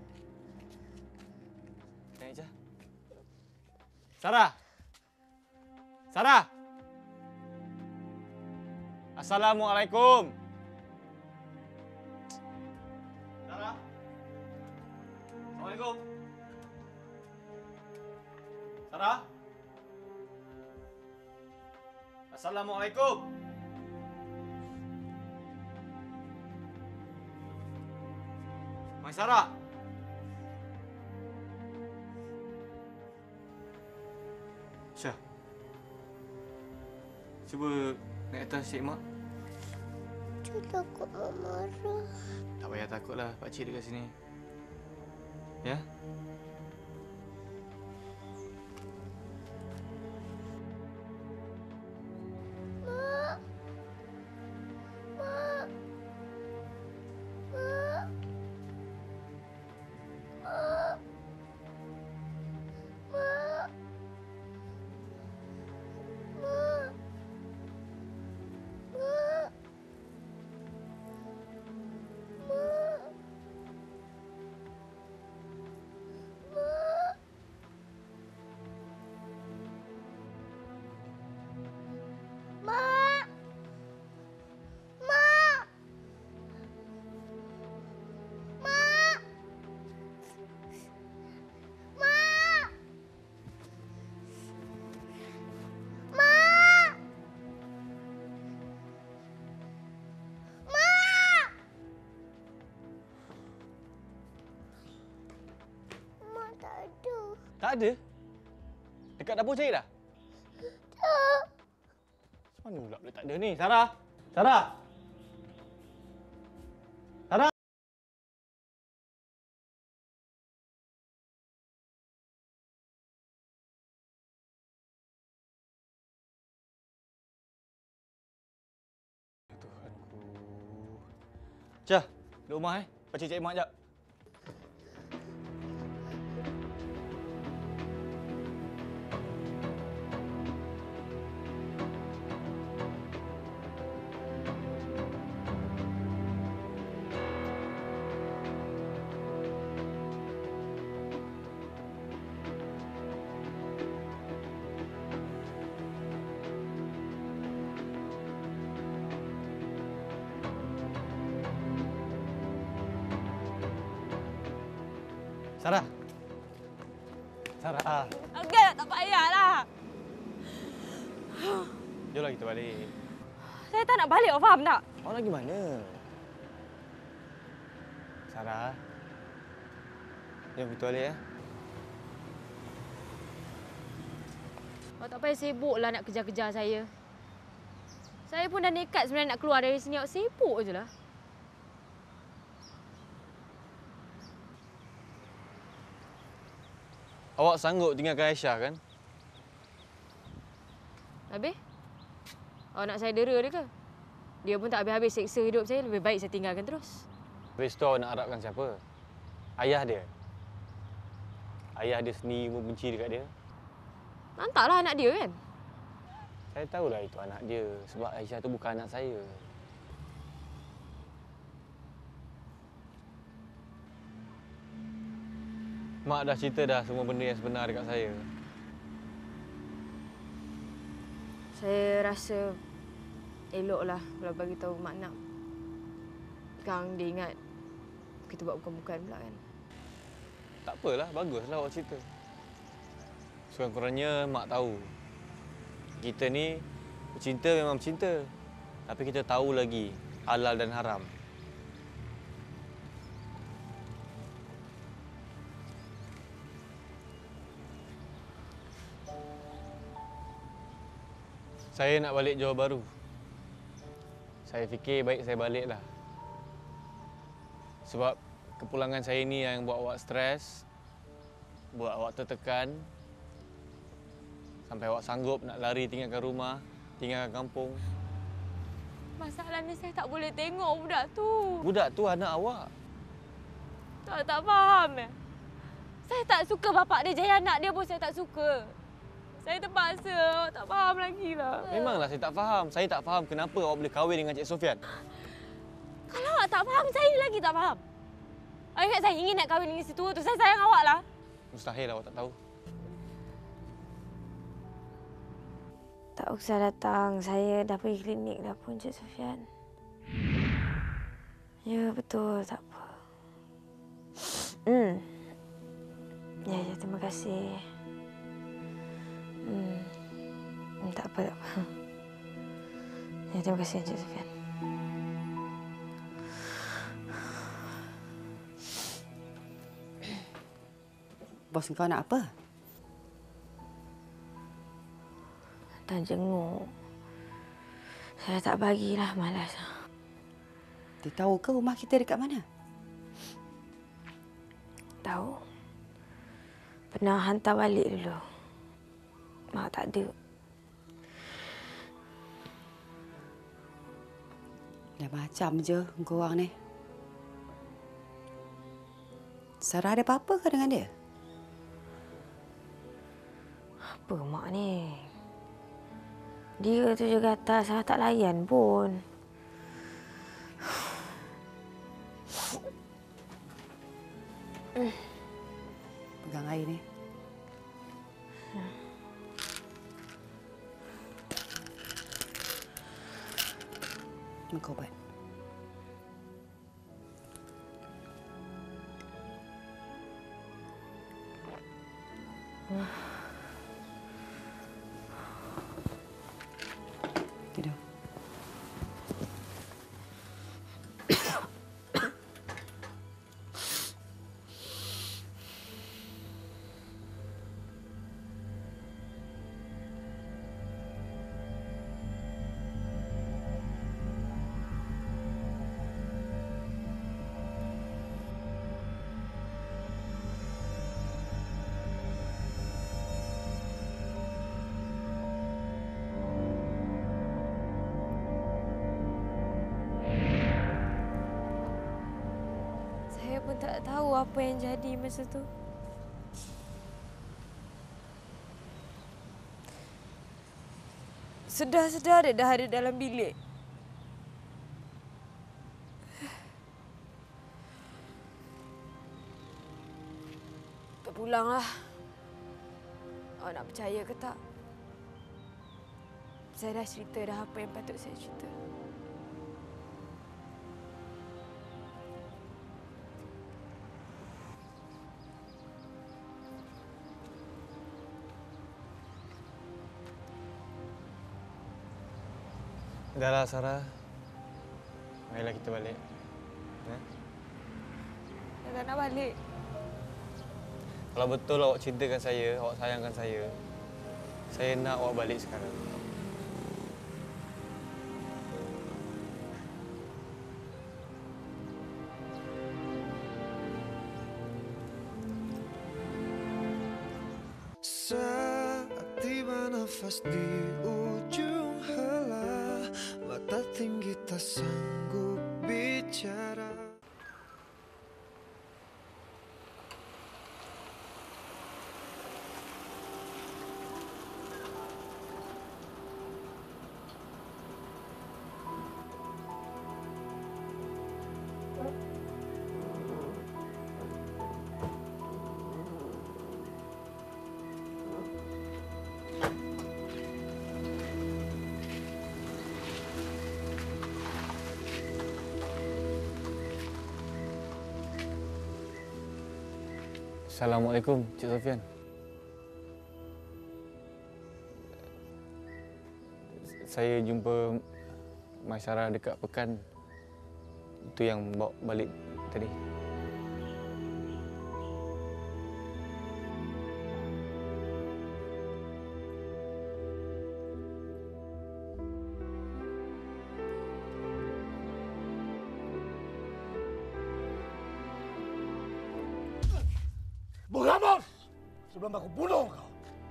Tanya Cak. Sarah. Sarah. Assalamualaikum. Sarah. Assalamualaikum. Sarah. Assalamualaikum. Mai Sarah. Syah. Cuba naik atas Cik Mak. Cak takut Mak marah. Tak payah takutlah, pakcik dekat sini. Ya? Mak. Mak. Mak. Mak. Mak. Mak. Mak. Mak. Mak. Mak. Mak. Mak. Mak. Mak. Mak. Mak tak ada. Tak ada? Dekat dapur cari dah? Tak. Macam mana pula boleh tak ada ni? Sarah! Sarah! Sarah! Tuhanku. Cah, duduk rumah eh. Pakcik cari mak jap. Sarah. Sarah. Okey, tak payahlah. Jomlah kita balik. Saya tak nak balik, awak faham tak? Awak nak pergi mana? Sarah. Jom kita balik ya. Awak tak payah sibuklah nak kejar-kejar saya. Saya pun dah nekat sebenarnya nak keluar dari sini. Awak sibuk je lah. Awak sanggup tinggalkan Aisyah kan? Habis? Awak nak saya dera dia ke? Dia pun tak habis-habis seksa hidup saya. Lebih baik saya tinggalkan terus. Habis tu awak nak harapkan siapa? Ayah dia? Ayah dia sendiri pun benci dekat dia? Nantaklah anak dia kan? Saya tahulah itu anak dia. Sebab Aisyah tu bukan anak saya. Mak dah cerita dah semua benda yang sebenar dekat saya. Saya rasa eloklah kalau bagi tahu Mak Nak. Kang dia ingat kita buat bukan-bukan pula kan. Tak apalah, baguslah awak cerita. Sekurang-kurangnya Mak tahu. Kita ni bercinta memang bercinta. Tapi kita tahu lagi halal dan haram. Saya nak balik Johor Bahru. Saya fikir baik saya baliklah. Sebab kepulangan saya ni yang buat awak stres, buat awak tertekan, sampai awak sanggup nak lari tinggalkan rumah, tinggalkan kampung. Masalahnya saya tak boleh tengok budak tu. Budak tu anak awak. Tak, tak faham eh. Saya tak suka bapak dia jaya anak dia pun saya tak suka. Saya terpaksa, awak tak faham lagi lah. Memanglah saya tak faham. Saya tak faham kenapa awak boleh kahwin dengan Cik Sofian. Kalau awak tak faham, saya lagi tak faham. Awak ingat saya ingin nak kahwin dengan si tua tu, saya sayang awak lah. Mustahil awak tak tahu. Tak usah datang, saya dah pergi klinik dah pun Cik Sofian. Ya betul, tak apa. Hmm. Ya, ya, terima kasih. Hmm. hmm. Tak apa, tak apa. Ya, terima kasih Encik Sofian. Bos kau nak apa? Tak jenguk. Saya tak bagilah, malas. Dia tahu ke rumah kita dekat mana? Tahu. Pernah hantar balik dulu. Mak tak ada. Dah macam je kau orang ni. Sarah ada apa-apa ke dengan dia? Apa mak ni? Dia tu je kata Sarah tak layan pun. Pegang air ni. Kau ubat. Tidur. Saya pun tak tahu apa yang jadi masa tu. Sedar-sedar dia dah ada dalam bilik. Kita pulanglah. Awak nak percaya ke tak? Saya dah cerita dah apa yang patut saya cerita. Dah lah, Sarah. Marilah kita balik. Ya? Saya tak nak balik. Kalau betul awak cintakan saya, awak sayangkan saya, saya nak awak balik sekarang. Saat tiba nafas di ujung helah, mata tinggi tak sanggup bicara. Assalamualaikum, Cik Sofian. Saya jumpa Mai Sarah dekat Pekan. Itu yang bawa balik tadi. Mengamus sebelum aku bunuh kau.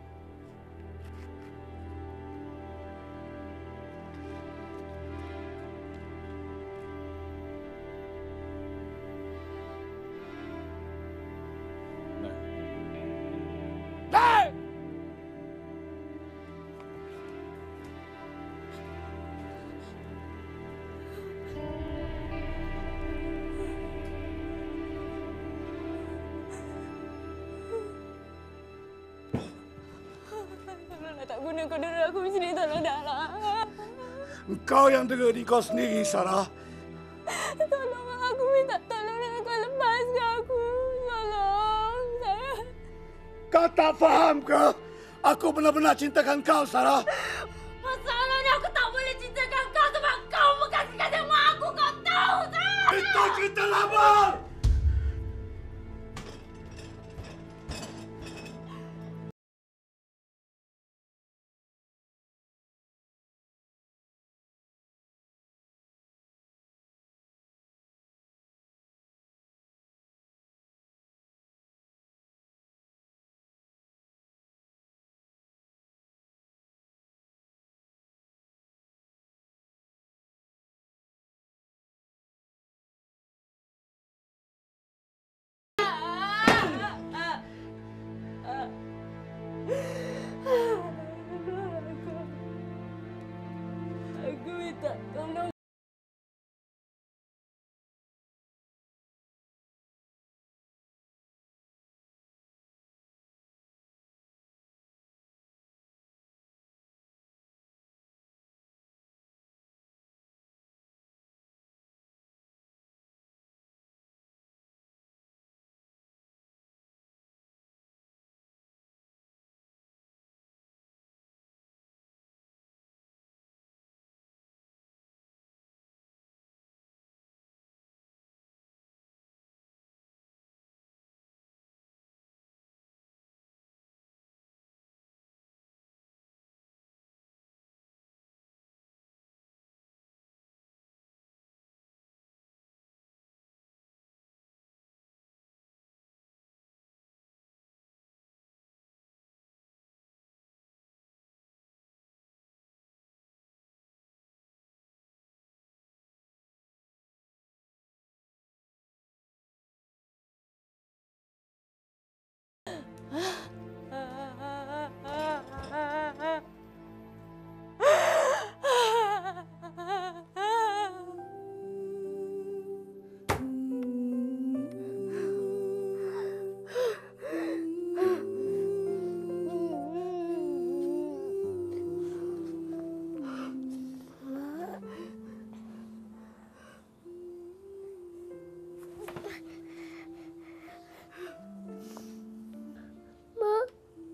Nah. Tak guna kau dera aku di sini, tolong dah lah. Engkau yang dengar diri kau sendiri, Sarah. Tolong aku minta tolong dan kau lepaskan aku. Tolong. Saya... Kau tak faham ke? Aku benar-benar cintakan kau, Sarah. Masalahnya aku tak boleh cintakan kau sebab kau bukan sekadar mak aku. Kau tahu tak? Itu cerita lama. Aku minta tolong.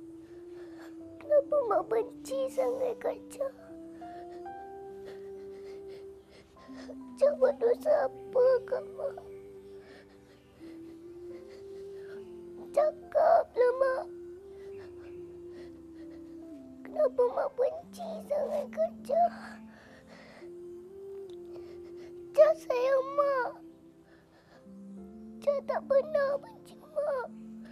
Mak benci sangat Kak Jah. buat dosa apa, Kak Mak? Cakaplah, Mak. Kenapa Mak benci sangat kerja? Jah sayang Mak. Jah tak pernah benci Mak.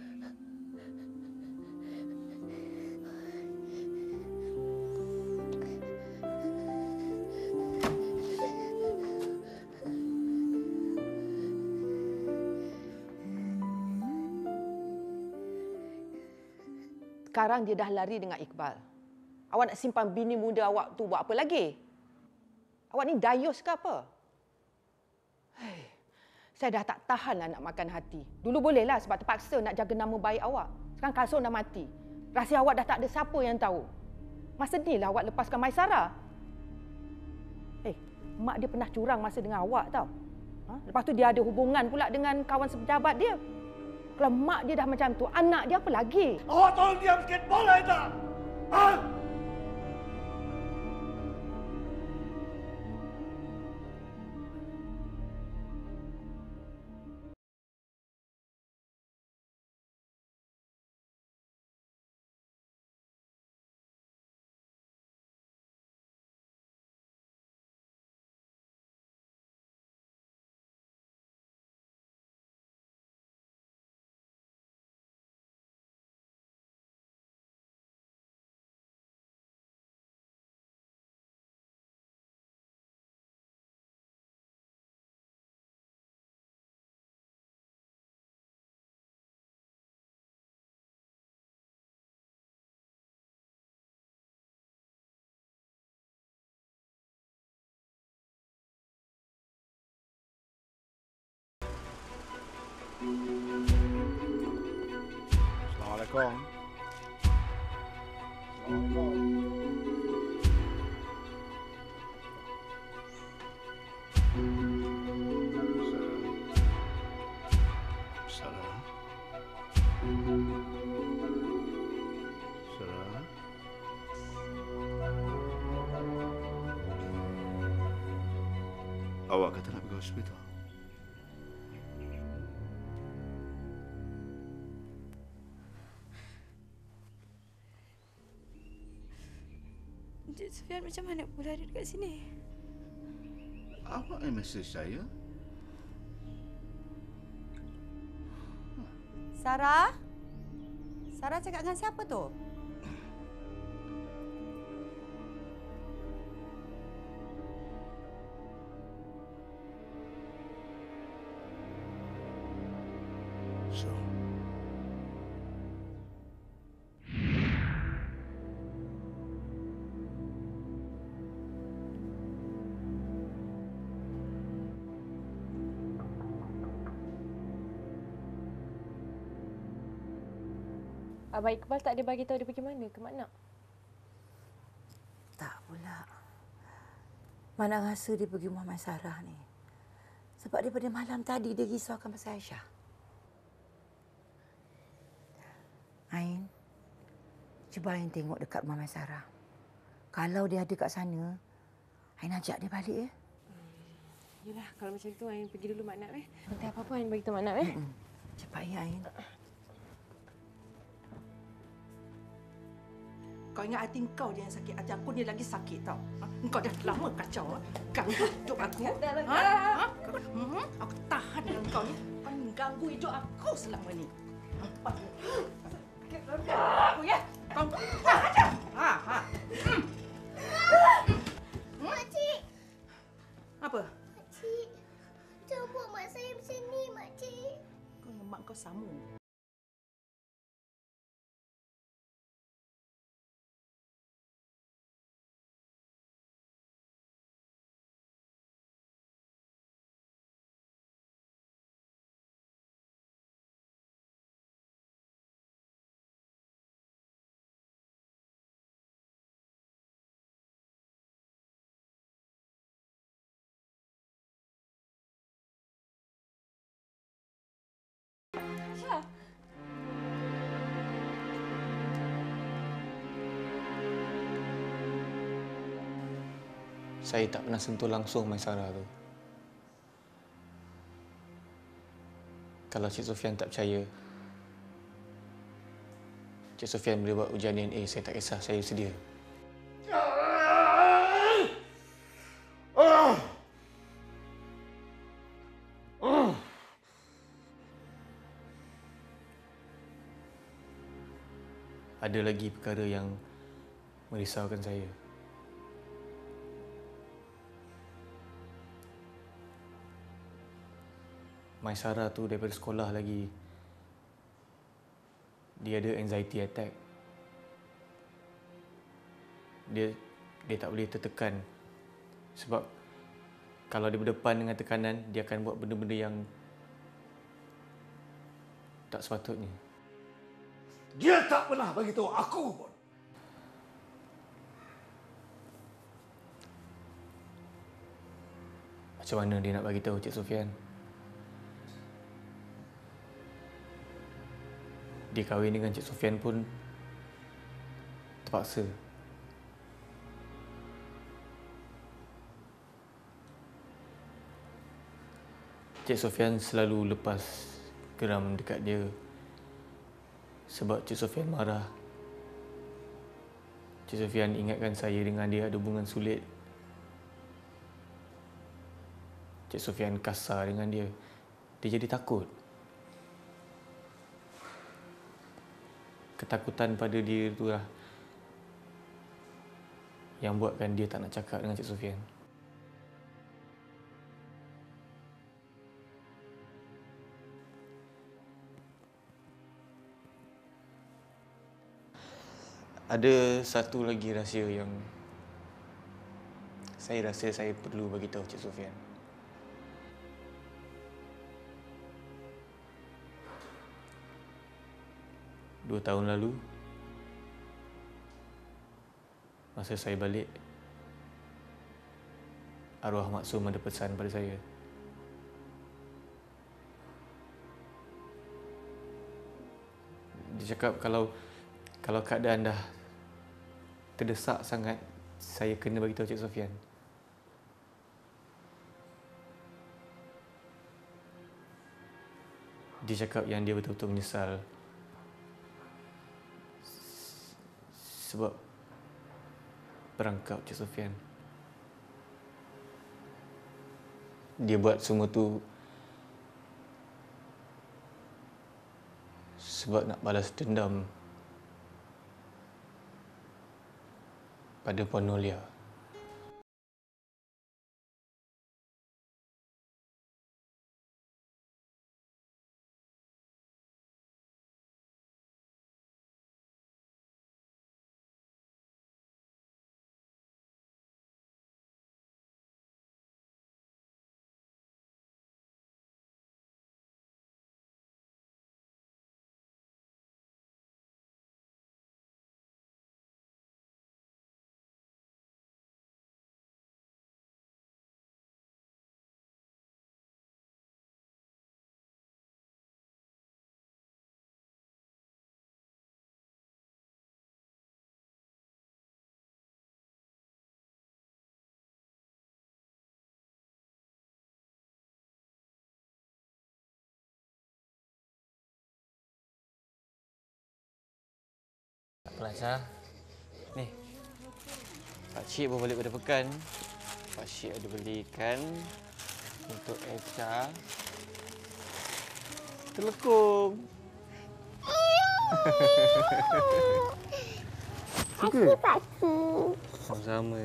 Sekarang dia dah lari dengan Iqbal. Awak nak simpan bini muda awak tu buat apa lagi? Awak ni dayus ke apa? Hei, saya dah tak tahan lah nak makan hati. Dulu bolehlah sebab terpaksa nak jaga nama baik awak. Sekarang Kalsum dah mati. Rahsia awak dah tak ada siapa yang tahu. Masa ni lah awak lepaskan Maisara. Eh, mak dia pernah curang masa dengan awak tau. Ha? Lepas tu dia ada hubungan pula dengan kawan sepejabat dia. Kalau mak dia dah macam tu, anak dia apa lagi? Awak tolong diam sikit boleh tak? Ha? Assalamualaikum. Assalamualaikum. Sarah. Sarah. Awak kata nak pergi hospital? Encik Sufian macam mana pula ada dekat sini? Awak yang mesej saya? Sarah? Sarah cakap dengan siapa tu? So. Abang Iqbal tak ada bagi tahu dia pergi mana, ke mana? Tak pula. Mana rasa dia pergi rumah Maisarah ni. Sebab daripada malam tadi dia risaukan pasal Aisyah. Ain, cuba Ain tengok dekat rumah Maisarah. Kalau dia ada kat sana, Ain ajak dia balik ya. Yalah, kalau macam tu Ain pergi dulu Mak Nap eh. Nanti apa-apa Ain bagi tahu Mak Nap eh. Mm-mm. Cepat ya Ain. Kau ingat hati kau dia yang sakit. Hati aku dia lagi sakit tau. Ha? Kau dah lama kacau. Ha? Ganggu hidup aku. Ha? Ha? Hmm? Aku tahan dengan kau ni. Kau mengganggu hidup aku selama ni. Aku ya. Kau tahan aja. Ha, ha. Hmm. Makcik! Apa? Makcik, jangan buat mak saya macam ni, Makcik. Kau yang mak kau sama. Syah. Saya tak pernah sentuh langsung Maisarah tu. Kalau Cik Sofian tak percaya, Cik Sofian boleh buat ujian D N A. Saya tak kisah, saya sedia. Ada lagi perkara yang merisaukan saya. Maisara tu daripada sekolah lagi, dia ada anxiety attack. Dia dia tak boleh tertekan. Sebab kalau dia berdepan dengan tekanan, dia akan buat benda-benda yang tak sepatutnya. Dia tak pernah beritahu aku pun. Macam mana dia nak bagi tahu Cik Sofian? Dia kahwin dengan Cik Sofian pun terpaksa. Cik Sofian selalu lepas geram dekat dia sebab Cik Sofian marah. Cik Sofian ingatkan saya dengan dia ada hubungan sulit. Cik Sofian kasar dengan dia. Dia jadi takut. Ketakutan pada dia itulah yang buatkan dia tak nak cakap dengan Cik Sofian. Ada satu lagi rahsia yang saya rasa saya perlu bagi tahu Cik Sofian. Dua tahun lalu, masa saya balik, arwah Maksum ada pesan pada saya. Dia cakap kalau kalau keadaan dah terdesak sangat, saya kena bagi tahu Cik Sofian. Dia cakap yang dia betul-betul menyesal sebab perangkap Cik Sofian. Dia buat semua tu sebab nak balas dendam pada Puan Nolia. Tak apalah, Syah. Ni, Pakcik baru balik pada pekan. Pakcik ada belikan untuk Echa telekung. Suka? Pakcik. Sama-sama.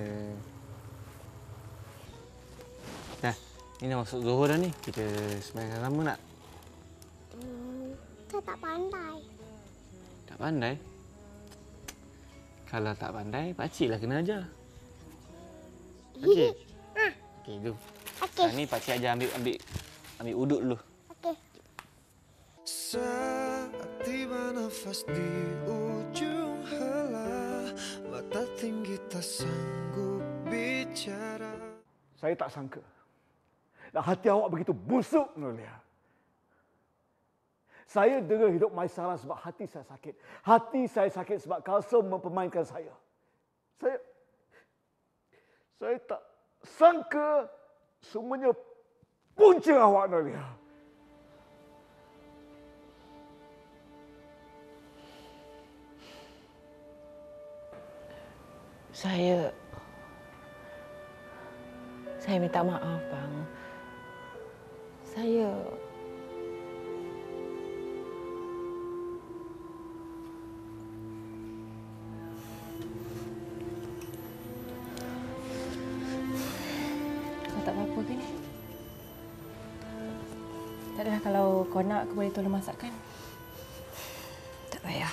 Nah, ini dah masuk Zuhur dah ni. Kita sembahyang sama nak? Hmm, saya tak pandai. Tak pandai? Kalau tak pandai, pakcik lah kena ajar. Okey. Ah. Okey, jom. Okey. Sekarang ni pakcik ajar ambil ambil ambil uduk dulu. Okey. Saat tiba nafas di ujung helah, mata tinggi tak sanggup bicara. Saya tak sangka. Dan hati awak begitu busuk, Nolia. Saya dera hidup Maisara sebab hati saya sakit. Hati saya sakit sebab Kalsum mempermainkan saya. Saya saya tak sangka semuanya punca awak, Nolia. Saya... Saya minta maaf, bang. Saya... Kau tak apa-apa kan? Tak adalah kalau kau nak, aku boleh tolong masakkan. Tak payah.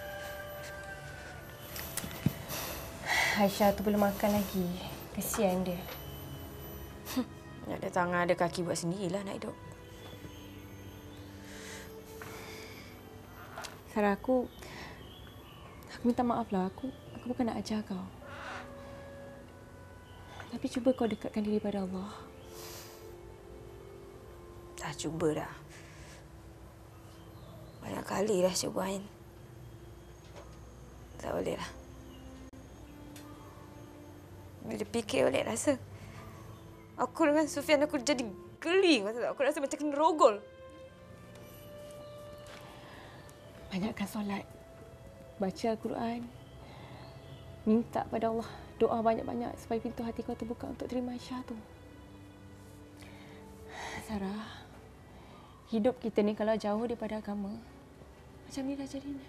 Aisyah tu belum makan lagi. Kesian dia. Ada tangan, ada kaki buat sendirilah nak hidup. Sarah, aku... Aku minta maaf lah. Aku, aku bukan nak ajar kau. Tapi cuba kau dekatkan diri pada Allah. Dah cuba dah. Banyak kali dah cuba, Ain. Tak boleh lah. Bila fikir boleh rasa. Aku dengan Sufian, aku jadi geli. Aku rasa macam kena rogol. Banyakkan solat. Baca Al-Quran. Minta pada Allah. Doa banyak-banyak supaya pintu hati kau terbuka untuk terima Aisyah tu. Sarah, hidup kita ni kalau jauh daripada agama, macam ni dah jadinya.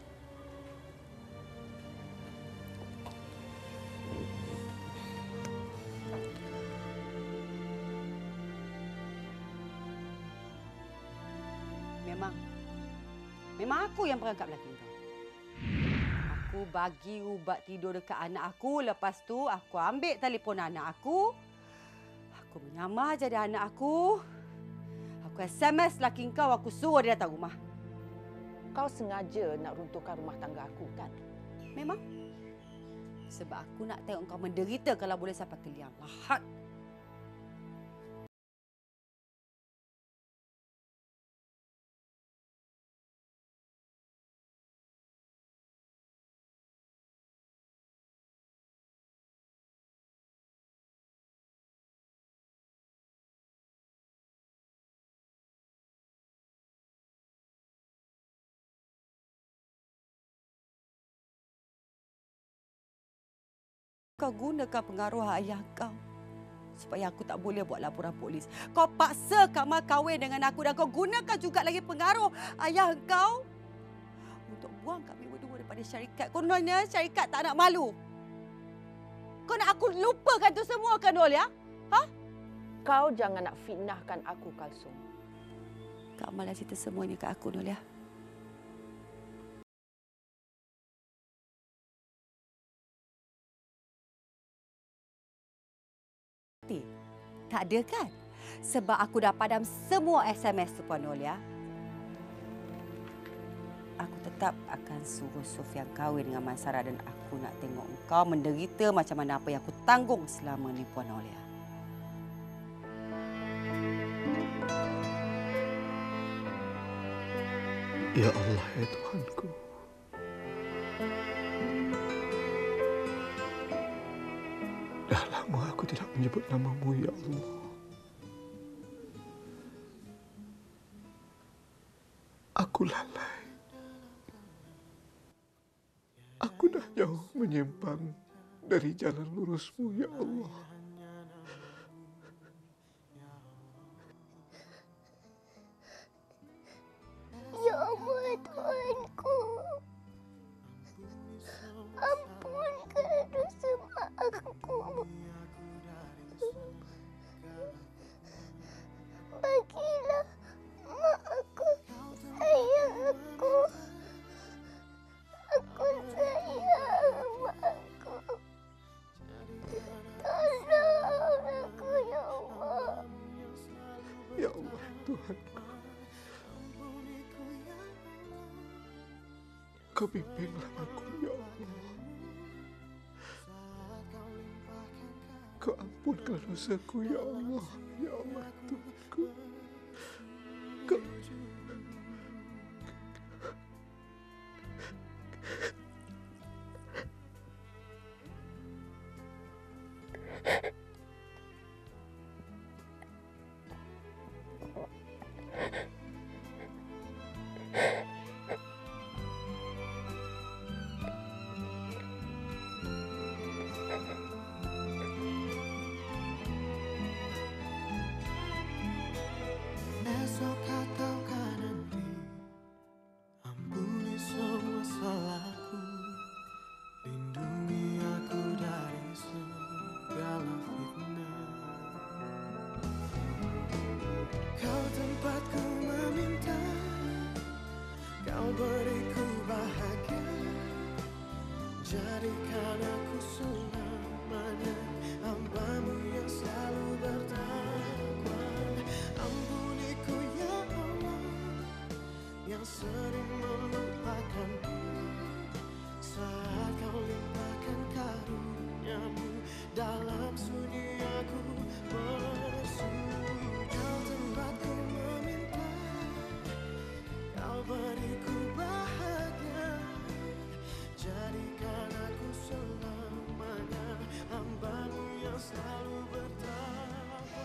Memang. Memang aku yang perangkap lelaki kau. Aku bagi ubat tidur dekat anak aku. Lepas tu aku ambil telefon anak aku. Aku menyamar jadi anak aku. Aku S M S lelaki kau. Aku suruh dia datang rumah. Kau sengaja nak runtuhkan rumah tangga aku, kan? Memang. Sebab aku nak tengok kau menderita kalau boleh sampai ke liang lahat. Kau gunakan pengaruh ayah kau supaya aku tak boleh buat laporan polis. Kau paksa Kamal kahwin dengan aku dan kau gunakan juga lagi pengaruh ayah kau untuk buang kami berdua daripada syarikat. Kononnya syarikat tak nak malu. Kau nak aku lupakan tu semua kan, Nol, ya? Ha? Kau jangan nak fitnahkan aku, Kalsum. Kamal dah cerita semuanya kat aku, Nol, ya? Tak ada kan? Sebab aku dah padam semua S M S tu, Puan Nol, ya. Aku tetap akan suruh Sufian kahwin dengan Mak Sarah dan aku nak tengok engkau menderita macam mana apa yang aku tanggung selama ni, Puan Nol, ya. Ya Allah, ya Tuhanku. Dah lama aku tidak menyebut namamu, ya Allah. Aku lalai. Aku dah jauh menyimpang dari jalan lurusmu, ya Allah. Ya Allah, Tuhanku. Ampunkan dosa mak aku. Bagilah mak aku sayang aku. Aku sayang mak aku. Tolong aku, ya Allah. Ya Allah, Tuhanku. Kau bimbinglah aku, ya Allah. Kau ampunkan dosaku, ya Allah. Ya Allah, Tuhanku. Kau... Kau beriku bahagia, jadikan aku selamanya hamba-Mu yang selalu bertakwa. Ampuniku ya Allah, yang sering melupakanku saat Kau limpahkan karunia-Mu dalam sunyi aku bersunyi. Kau tempatku meminta, Kau beriku bahagia, jadikan aku selamanya hamba-Mu yang selalu bertakwa.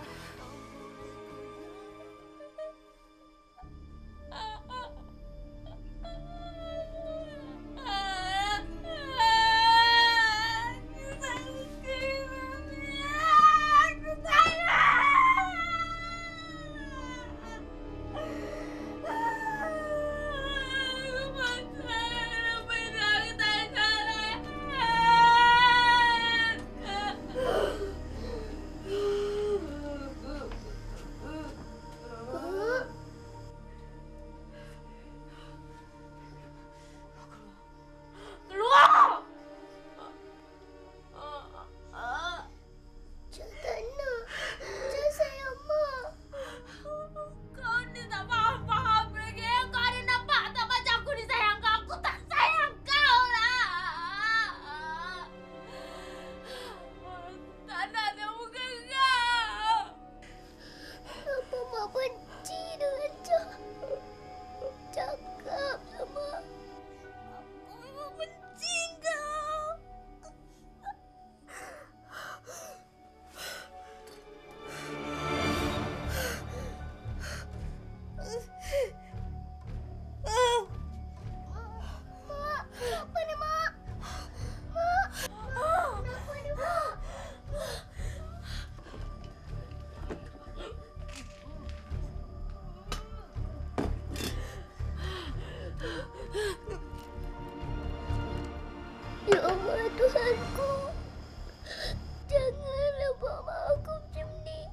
Ya Allah Tuhanku, janganlah buat mak aku macam ni.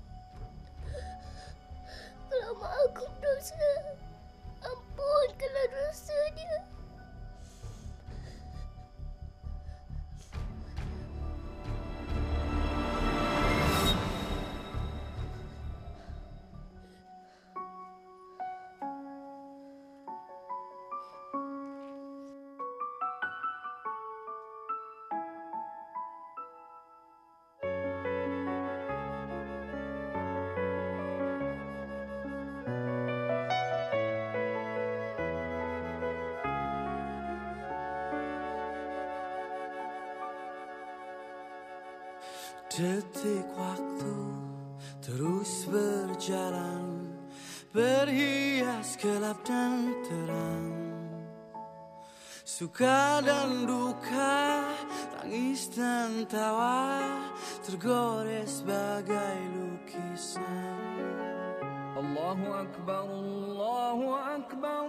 Kalau mak aku dosa, ampunkanlah dosa dia. Detik waktu terus berjalan, berhias gelap dan terang, suka dan duka, tangis dan tawa, tergores bagai lukisan. Allahu Akbar, Allahu Akbar,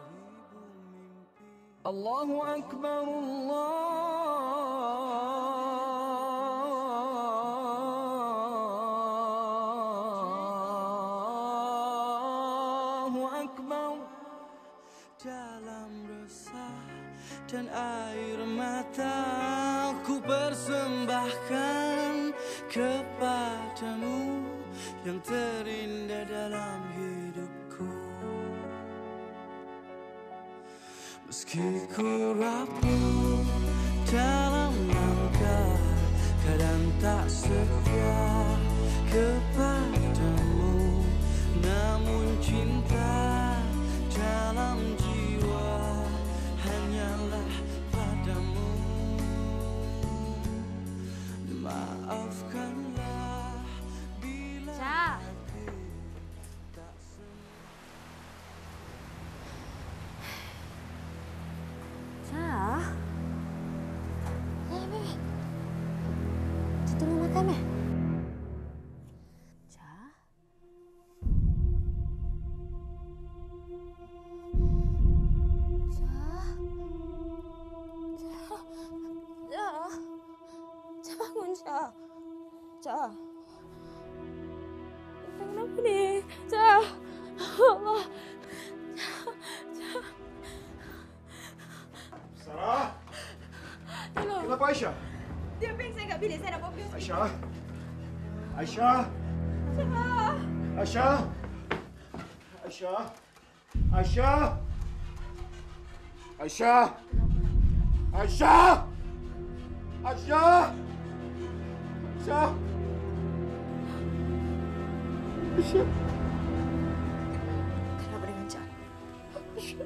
Allahu Akbar, Allah. Dalam resah dan air mata ku persembahkan kepadamu yang terindah dalam hidupku. Meski ku rapuh dalam langkah, kadang tak setia kepadamu, namun cinta dalam jiwa hanyalah padamu. Maafkanlah bila Syah. Syah. Eh, baby. Kita tolong makan eh? Syah. Syah. Syah bangun Syah. Syah. Syah kenapa ni? Syah. Allah. Syah. Syah. Kenapa Aisyah? Dia pingsan kat bilik saya nak bawa pergi hospital. Aisyah? Aisyah? Aisyah? Aisyah? Aisyah? Aisyah? Aisyah? Aisyah? Aisyah? Aisyah? Kenapa dengan Cak? Aisyah?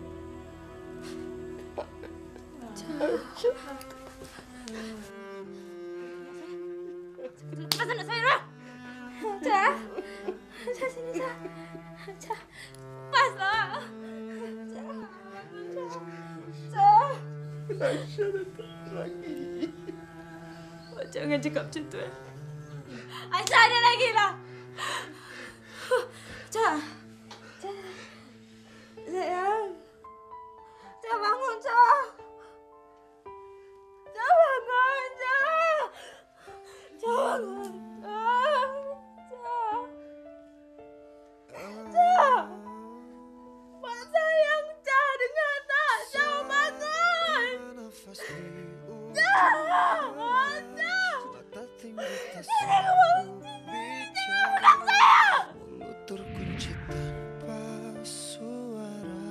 Lepas anak saya, Rah! Cak! Cak, sini, Cak! Cak! Lepaslah! Cak! Cak! Aisyah datang lagi. Mak jangan cakap macam tu. Aisyah ada lagi lah! Cak! Cak! Sayang! Cak bangun, Cak! Cak bangun, Cak! Cak bangun, Cak! Cak! Cak! Mak sayang, Cak! Dengar tak? Cak bangun! Cak! Cak! Ini kemana? Cak bukan saya! Mulut terkunci tanpa suara.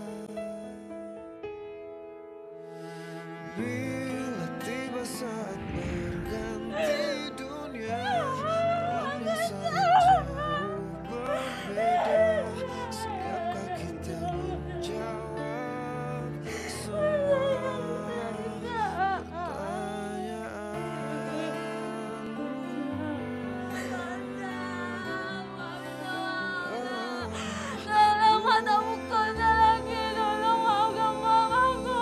Bila tiba saat berganti dunia, alamnya sangat jauh berbeda. Siapkah kita menjawab semua Tolong mata muka saya lagi. Tolong maafkan mamaku.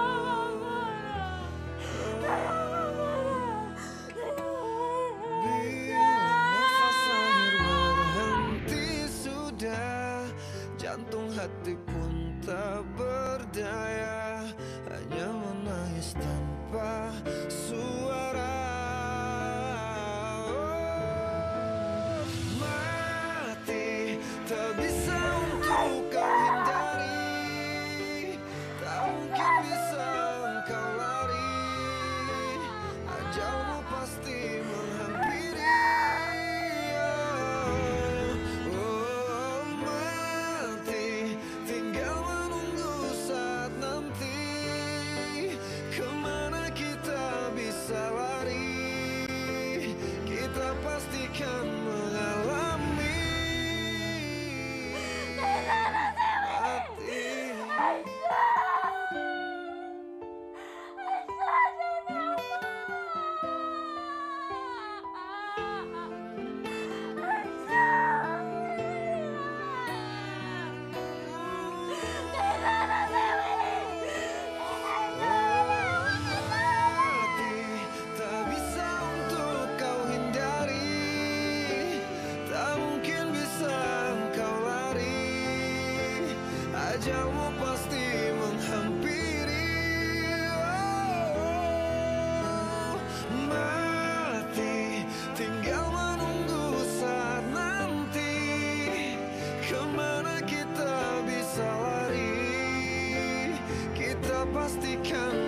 Bila nafas akhir berhenti sudah, jantung hati pun tak berdaya, hanya menangis tanpa suara. Oh, mati tak bisa untuk kau hindari, tak mungkin bisa engkau lari, ajalmu pasti menghampiri. Oh, mati tinggal menunggu saat nanti, kemana kita bisa lari, kita pastikan mengalami mati. Tak bisa untuk kau hindari, tak mungkin bisa engkau lari, ajalmu pasti menghampiri. Oh, mati tinggal menunggu saat nanti, kemana kita bisa lari, kita pastikan